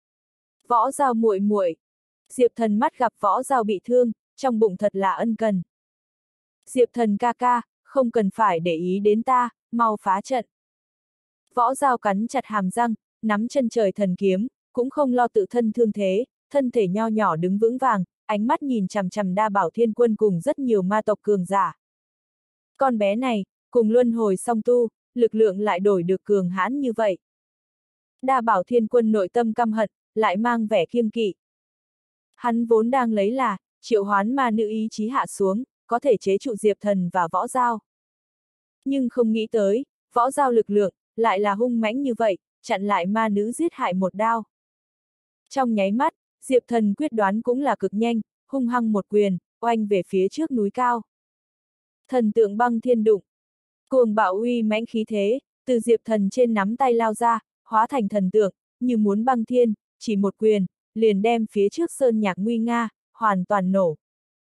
[SPEAKER 1] Võ Dao muội muội. Diệp Thần mắt gặp Võ Dao bị thương, trong bụng thật là ân cần. Diệp Thần ca ca, không cần phải để ý đến ta, mau phá trận. Võ Dao cắn chặt hàm răng, nắm chân trời thần kiếm, cũng không lo tự thân thương thế, thân thể nho nhỏ đứng vững vàng, ánh mắt nhìn chằm chằm Đa Bảo Thiên Quân cùng rất nhiều ma tộc cường giả. Con bé này, cùng luân hồi song tu, lực lượng lại đổi được cường hãn như vậy. Đa Bảo Thiên Quân nội tâm căm hận, lại mang vẻ kiêng kỵ. Hắn vốn đang lấy là, triệu hoán ma nữ ý chí hạ xuống, có thể chế trụ Diệp Thần và Võ Dao. Nhưng không nghĩ tới, Võ Dao lực lượng, lại là hung mãnh như vậy, chặn lại ma nữ giết hại một đao. Trong nháy mắt, Diệp Thần quyết đoán cũng là cực nhanh, hung hăng một quyền, oanh về phía trước núi cao. Thần tượng băng thiên đụng. Cuồng bạo uy mãnh khí thế, từ Diệp Thần trên nắm tay lao ra, hóa thành thần tượng, như muốn băng thiên, chỉ một quyền, liền đem phía trước sơn nhạc nguy nga, hoàn toàn nổ.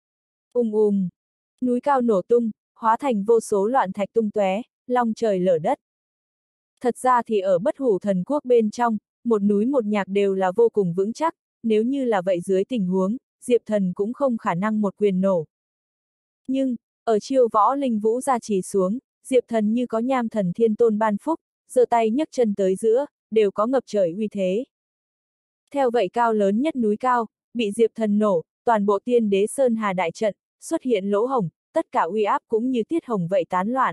[SPEAKER 1] Núi cao nổ tung, hóa thành vô số loạn thạch tung tóe, long trời lở đất. Thật ra thì ở Bất Hủ Thần Quốc bên trong, một núi một nhạc đều là vô cùng vững chắc, nếu như là vậy dưới tình huống, Diệp Thần cũng không khả năng một quyền nổ. Nhưng, ở chiêu võ linh vũ gia trì xuống, Diệp Thần như có nham thần thiên tôn ban phúc, giơ tay nhấc chân tới giữa, đều có ngập trời uy thế. Theo vậy cao lớn nhất núi cao, bị Diệp Thần nổ, toàn bộ Tiên Đế Sơn Hà đại trận, xuất hiện lỗ hổng, tất cả uy áp cũng như tiết hồng vậy tán loạn.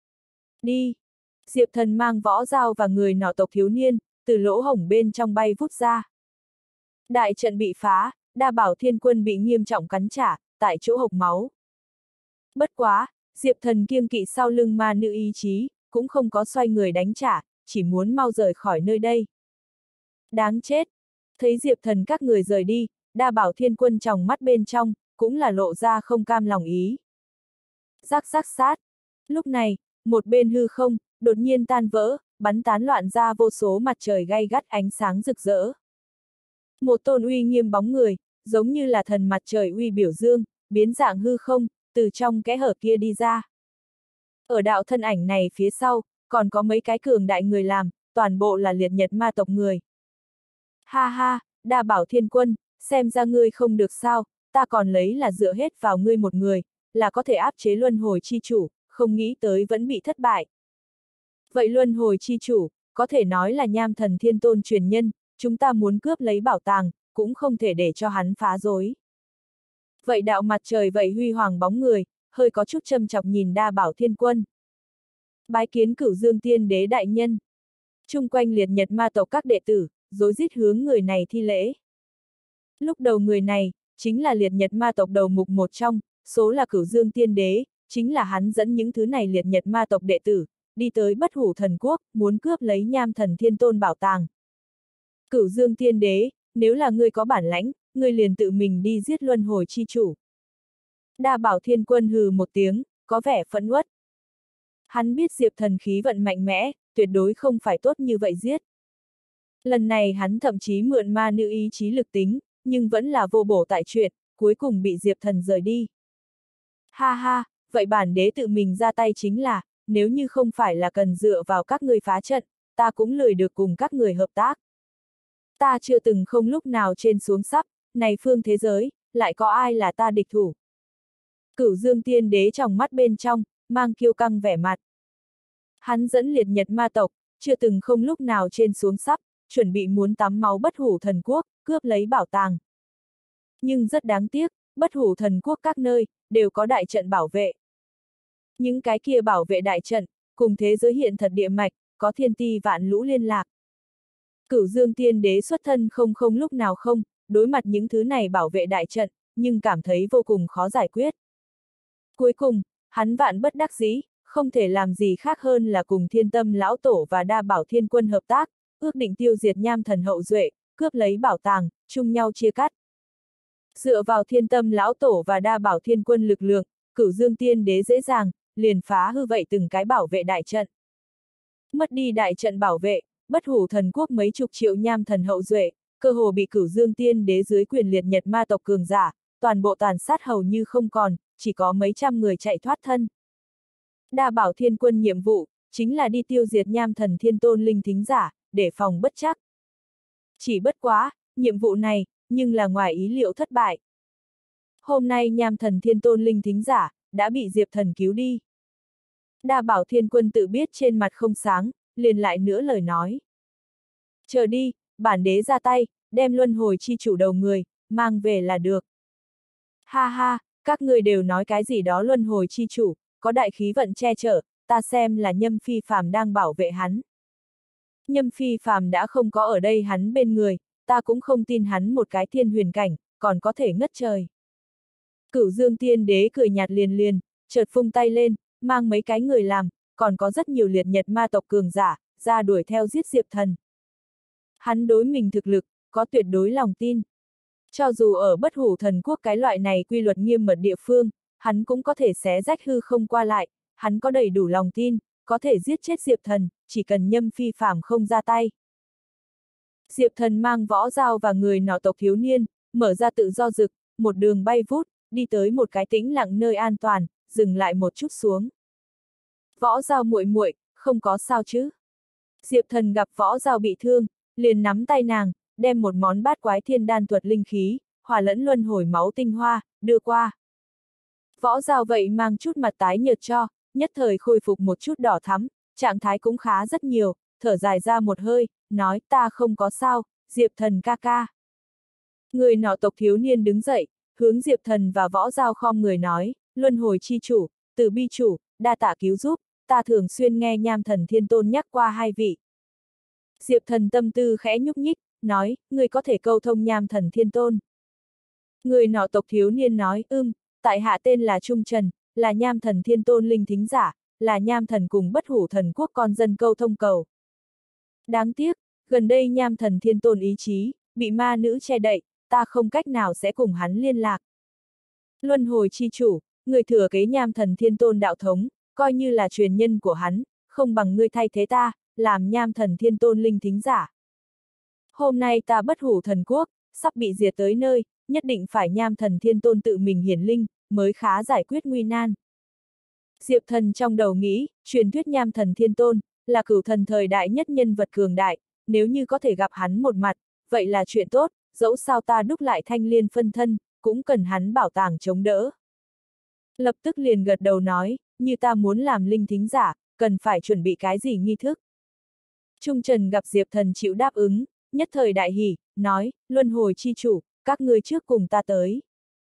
[SPEAKER 1] Đi! Diệp Thần mang võ dao và người nọ tộc thiếu niên, từ lỗ hổng bên trong bay vút ra. Đại trận bị phá, Đa Bảo Thiên Quân bị nghiêm trọng cắn trả, tại chỗ hộc máu. Bất quá, Diệp Thần kiêng kỵ sau lưng ma nữ ý chí, cũng không có xoay người đánh trả, chỉ muốn mau rời khỏi nơi đây. Đáng chết! Thấy Diệp Thần các người rời đi, Đa Bảo Thiên Quân tròng mắt bên trong, cũng là lộ ra không cam lòng ý. Rắc rắc sát! Lúc này, một bên hư không, đột nhiên tan vỡ, bắn tán loạn ra vô số mặt trời gay gắt ánh sáng rực rỡ. Một tôn uy nghiêm bóng người, giống như là thần mặt trời uy biểu dương, biến dạng hư không, từ trong kẽ hở kia đi ra. Ở đạo thân ảnh này phía sau, còn có mấy cái cường đại người làm, toàn bộ là liệt nhật ma tộc người. Ha ha, Đa Bảo Thiên Quân, xem ra ngươi không được sao, ta còn lấy là dựa hết vào ngươi một người, là có thể áp chế luân hồi chi chủ, không nghĩ tới vẫn bị thất bại. Vậy luân hồi chi chủ, có thể nói là Nham Thần Thiên Tôn truyền nhân, chúng ta muốn cướp lấy bảo tàng, cũng không thể để cho hắn phá rối. Vậy đạo mặt trời vậy huy hoàng bóng người, hơi có chút châm chọc nhìn Đa Bảo Thiên Quân. Bái kiến Cửu Dương Tiên Đế đại nhân. Chung quanh liệt nhật ma tộc các đệ tử, rối rít hướng người này thi lễ. Lúc đầu người này, chính là liệt nhật ma tộc đầu mục một trong, số là Cửu Dương Tiên Đế, chính là hắn dẫn những thứ này liệt nhật ma tộc đệ tử, đi tới Bất Hủ Thần Quốc, muốn cướp lấy Nham Thần Thiên Tôn bảo tàng. Cửu Dương Tiên Đế, nếu là ngươi có bản lãnh, ngươi liền tự mình đi giết luân hồi chi chủ. Đa Bảo Thiên Quân hừ một tiếng, có vẻ phẫn uất. Hắn biết Diệp Thần khí vận mạnh mẽ, tuyệt đối không phải tốt như vậy giết. Lần này hắn thậm chí mượn ma nữ ý chí lực tính, nhưng vẫn là vô bổ tại chuyện, cuối cùng bị Diệp Thần rời đi. Ha ha, vậy bản đế tự mình ra tay chính là, nếu như không phải là cần dựa vào các người phá trận, ta cũng lười được cùng các người hợp tác. Ta chưa từng không lúc nào trên xuống sắp, này phương thế giới, lại có ai là ta địch thủ. Cửu Dương Tiên Đế trong mắt bên trong, mang kiêu căng vẻ mặt. Hắn dẫn liệt nhật ma tộc, chưa từng không lúc nào trên xuống sắp, chuẩn bị muốn tắm máu Bất Hủ Thần Quốc, cướp lấy bảo tàng. Nhưng rất đáng tiếc, Bất Hủ Thần Quốc các nơi, đều có đại trận bảo vệ. Những cái kia bảo vệ đại trận, cùng thế giới hiện thật địa mạch, có thiên ti vạn lũ liên lạc. Cửu Dương Tiên Đế xuất thân không lúc nào không, đối mặt những thứ này bảo vệ đại trận, nhưng cảm thấy vô cùng khó giải quyết. Cuối cùng, hắn vạn bất đắc dĩ, không thể làm gì khác hơn là cùng Thiên Tâm Lão Tổ và Đa Bảo Thiên Quân hợp tác, ước định tiêu diệt Nham Thần hậu duệ, cướp lấy bảo tàng, chung nhau chia cắt. Dựa vào Thiên Tâm Lão Tổ và Đa Bảo Thiên Quân lực lượng, Cửu Dương Tiên Đế dễ dàng, liền phá hư vậy từng cái bảo vệ đại trận. Mất đi đại trận bảo vệ, Bất Hủ Thần Quốc mấy chục triệu Nham Thần hậu duệ, cơ hồ bị Cửu Dương Tiên Đế dưới quyền liệt nhật ma tộc cường giả, toàn bộ tàn sát hầu như không còn, chỉ có mấy trăm người chạy thoát thân. Đa Bảo Thiên Quân nhiệm vụ, chính là đi tiêu diệt Nham Thần Thiên Tôn linh thính giả, để phòng bất trắc. Chỉ bất quá, nhiệm vụ này, nhưng là ngoài ý liệu thất bại. Hôm nay Nham Thần Thiên Tôn linh thính giả, đã bị Diệp Thần cứu đi. Đa Bảo Thiên Quân tự biết trên mặt không sáng, liền lại nữa lời nói. Chờ đi, bản đế ra tay, đem luân hồi chi chủ đầu người, mang về là được. Ha ha, các người đều nói cái gì đó luân hồi chi chủ, có đại khí vận che chở, ta xem là Nhâm Phi Phàm đang bảo vệ hắn. Nhâm Phi Phàm đã không có ở đây hắn bên người, ta cũng không tin hắn một cái thiên huyền cảnh, còn có thể ngất trời. Cửu Dương Tiên Đế cười nhạt liền, chợt vung tay lên, mang mấy cái người làm, còn có rất nhiều liệt nhật ma tộc cường giả, ra đuổi theo giết Diệp Thần. Hắn đối mình thực lực, có tuyệt đối lòng tin. Cho dù ở Bất Hủ Thần Quốc cái loại này quy luật nghiêm mật địa phương, hắn cũng có thể xé rách hư không qua lại, hắn có đầy đủ lòng tin, có thể giết chết Diệp Thần, chỉ cần Nhâm Phi Phàm không ra tay. Diệp Thần mang võ dao và người nọ tộc thiếu niên, mở ra tự do rực, một đường bay vút, đi tới một cái tĩnh lặng nơi an toàn, dừng lại một chút xuống. Võ dao muội muội, không có sao chứ? Diệp Thần gặp võ dao bị thương, liền nắm tay nàng, đem một món bát quái thiên đan thuật linh khí, hòa lẫn luân hồi máu tinh hoa, đưa qua. Võ dao vậy mang chút mặt tái nhợt cho, nhất thời khôi phục một chút đỏ thắm, trạng thái cũng khá rất nhiều, thở dài ra một hơi, nói ta không có sao, Diệp Thần ca ca. Người nọ tộc thiếu niên đứng dậy, hướng Diệp Thần và Võ Giao khom người nói, luân hồi chi chủ, từ bi chủ, đa tạ cứu giúp, ta thường xuyên nghe Nham Thần Thiên Tôn nhắc qua hai vị. Diệp Thần tâm tư khẽ nhúc nhích, nói, người có thể câu thông Nham Thần Thiên Tôn. Người nọ tộc thiếu niên nói, tại hạ tên là Trung Trần, là Nham Thần Thiên Tôn linh thính giả, là Nham Thần cùng Bất Hủ Thần Quốc con dân câu thông cầu. Đáng tiếc, gần đây Nham Thần Thiên Tôn ý chí, bị ma nữ che đậy, ta không cách nào sẽ cùng hắn liên lạc. Luân hồi chi chủ, người thừa kế Nham Thần Thiên Tôn đạo thống, coi như là truyền nhân của hắn, không bằng ngươi thay thế ta, làm Nham Thần Thiên Tôn linh thính giả. Hôm nay ta Bất Hủ Thần Quốc, sắp bị diệt tới nơi, nhất định phải Nham Thần Thiên Tôn tự mình hiển linh, mới khá giải quyết nguy nan. Diệp Thần trong đầu nghĩ, truyền thuyết Nham Thần Thiên Tôn, là cửu thần thời đại nhất nhân vật cường đại, nếu như có thể gặp hắn một mặt, vậy là chuyện tốt, dẫu sao ta đúc lại thanh liên phân thân, cũng cần hắn bảo tàng chống đỡ. Lập tức liền gật đầu nói, như ta muốn làm linh thính giả, cần phải chuẩn bị cái gì nghi thức. Trung Trần gặp Diệp Thần chịu đáp ứng, nhất thời đại hỉ, nói, luân hồi chi chủ, các ngươi trước cùng ta tới.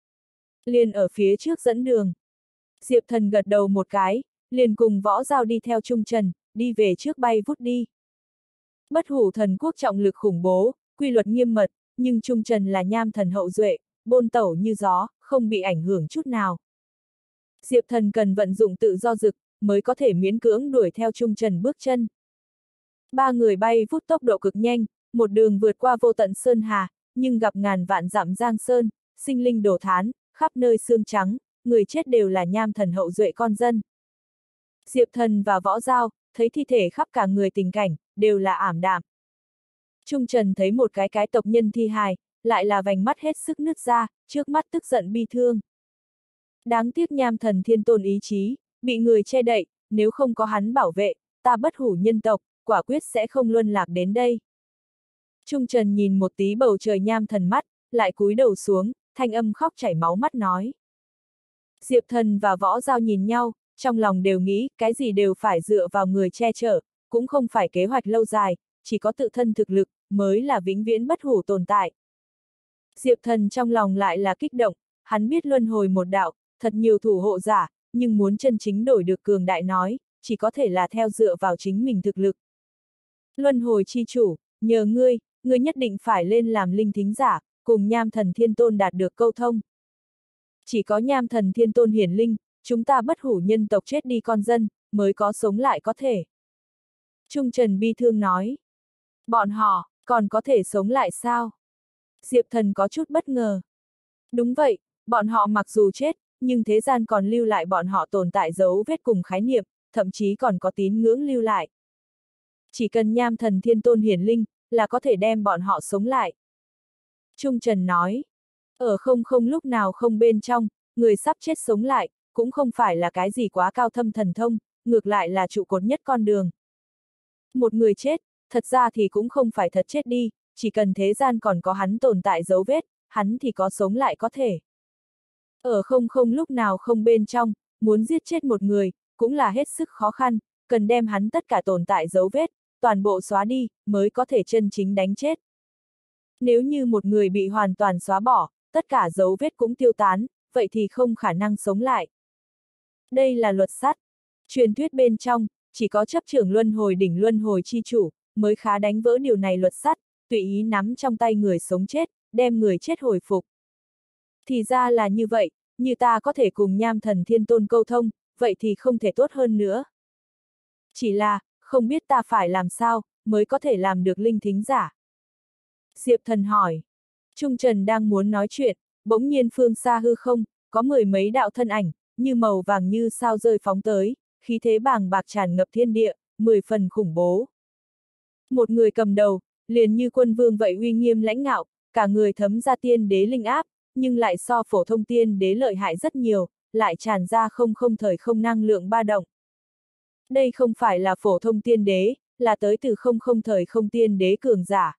[SPEAKER 1] Liền ở phía trước dẫn đường. Diệp Thần gật đầu một cái, liền cùng Võ Giao đi theo Trung Trần, đi về trước bay vút đi. Bất Hủ Thần Quốc trọng lực khủng bố, quy luật nghiêm mật, nhưng Trung Trần là Nham Thần hậu duệ, bôn tẩu như gió, không bị ảnh hưởng chút nào. Diệp Thần cần vận dụng tự do dực, mới có thể miễn cưỡng đuổi theo Trung Trần bước chân. Ba người bay vút tốc độ cực nhanh, một đường vượt qua vô tận sơn hà, nhưng gặp ngàn vạn dặm giang sơn, sinh linh đổ thán, khắp nơi xương trắng, người chết đều là Nham Thần hậu duệ con dân. Diệp Thần và Võ Giao, thấy thi thể khắp cả người tình cảnh, đều là ảm đạm. Trung Trần thấy một cái tộc nhân thi hài, lại là vành mắt hết sức nứt ra, trước mắt tức giận bi thương. Đáng tiếc Nham Thần Thiên Tôn ý chí, bị người che đậy, nếu không có hắn bảo vệ, ta Bất Hủ nhân tộc, quả quyết sẽ không luân lạc đến đây. Trung Trần nhìn một tí bầu trời Nham Thần mắt, lại cúi đầu xuống, thanh âm khóc chảy máu mắt nói. Diệp Thần và Võ Giao nhìn nhau, trong lòng đều nghĩ, cái gì đều phải dựa vào người che chở, cũng không phải kế hoạch lâu dài, chỉ có tự thân thực lực, mới là vĩnh viễn bất hủ tồn tại. Diệp Thần trong lòng lại là kích động, hắn biết luân hồi một đạo, thật nhiều thủ hộ giả, nhưng muốn chân chính đổi được cường đại nói, chỉ có thể là theo dựa vào chính mình thực lực. Luân hồi chi chủ, nhờ ngươi nhất định phải lên làm linh thính giả, cùng Nham Thần Thiên Tôn đạt được câu thông. Chỉ có Nham Thần Thiên Tôn hiển linh, chúng ta Bất Hủ nhân tộc chết đi con dân, mới có sống lại có thể. Trung Trần bi thương nói. Bọn họ, còn có thể sống lại sao? Diệp Thần có chút bất ngờ. Đúng vậy, bọn họ mặc dù chết, nhưng thế gian còn lưu lại bọn họ tồn tại dấu vết cùng khái niệm, thậm chí còn có tín ngưỡng lưu lại. Chỉ cần Nham Thần Thiên Tôn hiển linh, là có thể đem bọn họ sống lại. Trung Trần nói. Ở không lúc nào không bên trong, người sắp chết sống lại, cũng không phải là cái gì quá cao thâm thần thông, ngược lại là trụ cột nhất con đường. Một người chết, thật ra thì cũng không phải thật chết đi, chỉ cần thế gian còn có hắn tồn tại dấu vết, hắn thì có sống lại có thể. Ở không lúc nào không bên trong, muốn giết chết một người, cũng là hết sức khó khăn, cần đem hắn tất cả tồn tại dấu vết, toàn bộ xóa đi, mới có thể chân chính đánh chết. Nếu như một người bị hoàn toàn xóa bỏ, tất cả dấu vết cũng tiêu tán, vậy thì không khả năng sống lại. Đây là luật sắt. Truyền thuyết bên trong, chỉ có chấp trưởng luân hồi đỉnh luân hồi chi chủ, mới khá đánh vỡ điều này luật sắt, tùy ý nắm trong tay người sống chết, đem người chết hồi phục. Thì ra là như vậy, như ta có thể cùng Nham Thần Thiên Tôn câu thông, vậy thì không thể tốt hơn nữa. Chỉ là, không biết ta phải làm sao, mới có thể làm được linh thính giả. Diệp Thần hỏi. Trung Trần đang muốn nói chuyện, bỗng nhiên phương xa hư không, có mười mấy đạo thân ảnh, như màu vàng như sao rơi phóng tới, khí thế bàng bạc tràn ngập thiên địa, 10 phần khủng bố. Một người cầm đầu, liền như quân vương vậy uy nghiêm lãnh ngạo, cả người thấm ra tiên đế linh áp, nhưng lại so phổ thông tiên đế lợi hại rất nhiều, lại tràn ra không thời không năng lượng ba động. Đây không phải là phổ thông tiên đế, là tới từ không thời không tiên đế cường giả.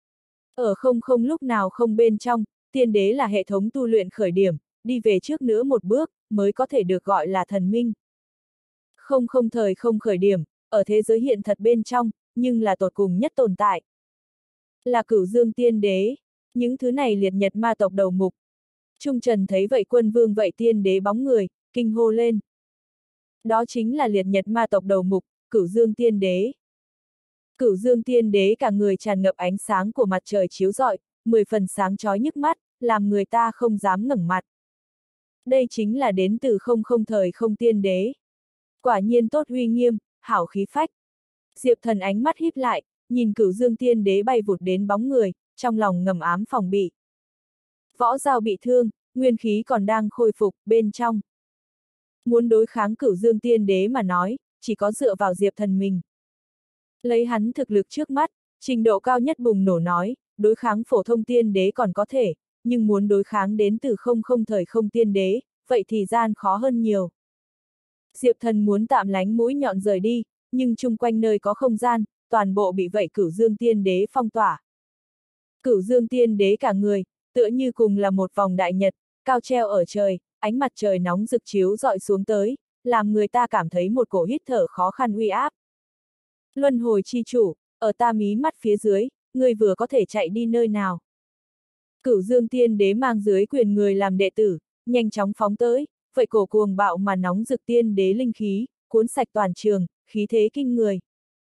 [SPEAKER 1] Ở không lúc nào không bên trong, tiên đế là hệ thống tu luyện khởi điểm, đi về trước nữa một bước, mới có thể được gọi là thần minh. Không thời không khởi điểm, ở thế giới hiện thật bên trong, nhưng là tột cùng nhất tồn tại. Là Cửu Dương Tiên Đế. Những thứ này liệt nhật ma tộc đầu mục. Trung Trần thấy vậy quân vương vậy tiên đế bóng người, kinh hô lên. Đó chính là liệt nhật ma tộc đầu mục, Cửu Dương Tiên Đế. Cửu Dương Tiên Đế cả người tràn ngập ánh sáng của mặt trời chiếu rọi, 10 phần sáng chói nhức mắt, làm người ta không dám ngẩng mặt. Đây chính là đến từ không thời không tiên đế. Quả nhiên tốt uy nghiêm, hảo khí phách. Diệp Thần ánh mắt híp lại, nhìn Cửu Dương Tiên Đế bay vụt đến bóng người, trong lòng ngầm ám phòng bị. Võ Giao bị thương, nguyên khí còn đang khôi phục, bên trong. Muốn đối kháng Cửu Dương Tiên Đế mà nói, chỉ có dựa vào Diệp Thần mình. Lấy hắn thực lực trước mắt, trình độ cao nhất bùng nổ nói, đối kháng phổ thông tiên đế còn có thể, nhưng muốn đối kháng đến từ không thời không tiên đế, vậy thì gian khó hơn nhiều. Diệp Thần muốn tạm lánh mũi nhọn rời đi, nhưng chung quanh nơi có không gian, toàn bộ bị vậy Cửu Dương Tiên Đế phong tỏa. Cửu Dương Tiên Đế cả người, tựa như cùng là một vòng đại nhật, cao treo ở trời, ánh mặt trời nóng rực chiếu rọi xuống tới, làm người ta cảm thấy một cổ hít thở khó khăn uy áp. Luân hồi chi chủ, ở ta mí mắt phía dưới, người vừa có thể chạy đi nơi nào. Cửu Dương Tiên Đế mang dưới quyền người làm đệ tử, nhanh chóng phóng tới, vậy cổ cuồng bạo mà nóng rực tiên đế linh khí, cuốn sạch toàn trường, khí thế kinh người.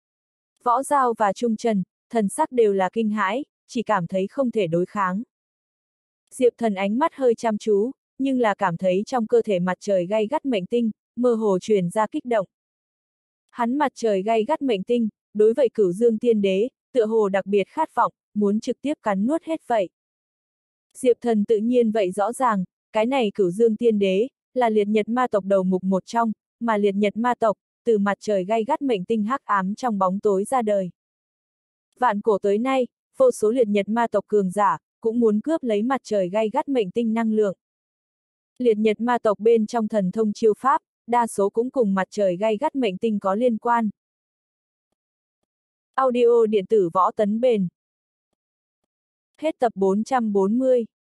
[SPEAKER 1] Võ Giao và Trung Trần, thần sắc đều là kinh hãi, chỉ cảm thấy không thể đối kháng. Diệp Thần ánh mắt hơi chăm chú, nhưng là cảm thấy trong cơ thể mặt trời gay gắt mệnh tinh, mơ hồ truyền ra kích động. Hắn mặt trời gay gắt mệnh tinh, đối vậy Cửu Dương Tiên Đế, tựa hồ đặc biệt khát vọng, muốn trực tiếp cắn nuốt hết vậy. Diệp Thần tự nhiên vậy rõ ràng, cái này Cửu Dương Tiên Đế, là liệt nhật ma tộc đầu mục một trong, mà liệt nhật ma tộc, từ mặt trời gay gắt mệnh tinh hắc ám trong bóng tối ra đời. Vạn cổ tới nay, vô số liệt nhật ma tộc cường giả, cũng muốn cướp lấy mặt trời gay gắt mệnh tinh năng lượng. Liệt nhật ma tộc bên trong thần thông chiêu pháp, đa số cũng cùng mặt trời gay gắt mệnh tinh có liên quan. Audio điện tử Võ Tấn Bền. Hết tập 440.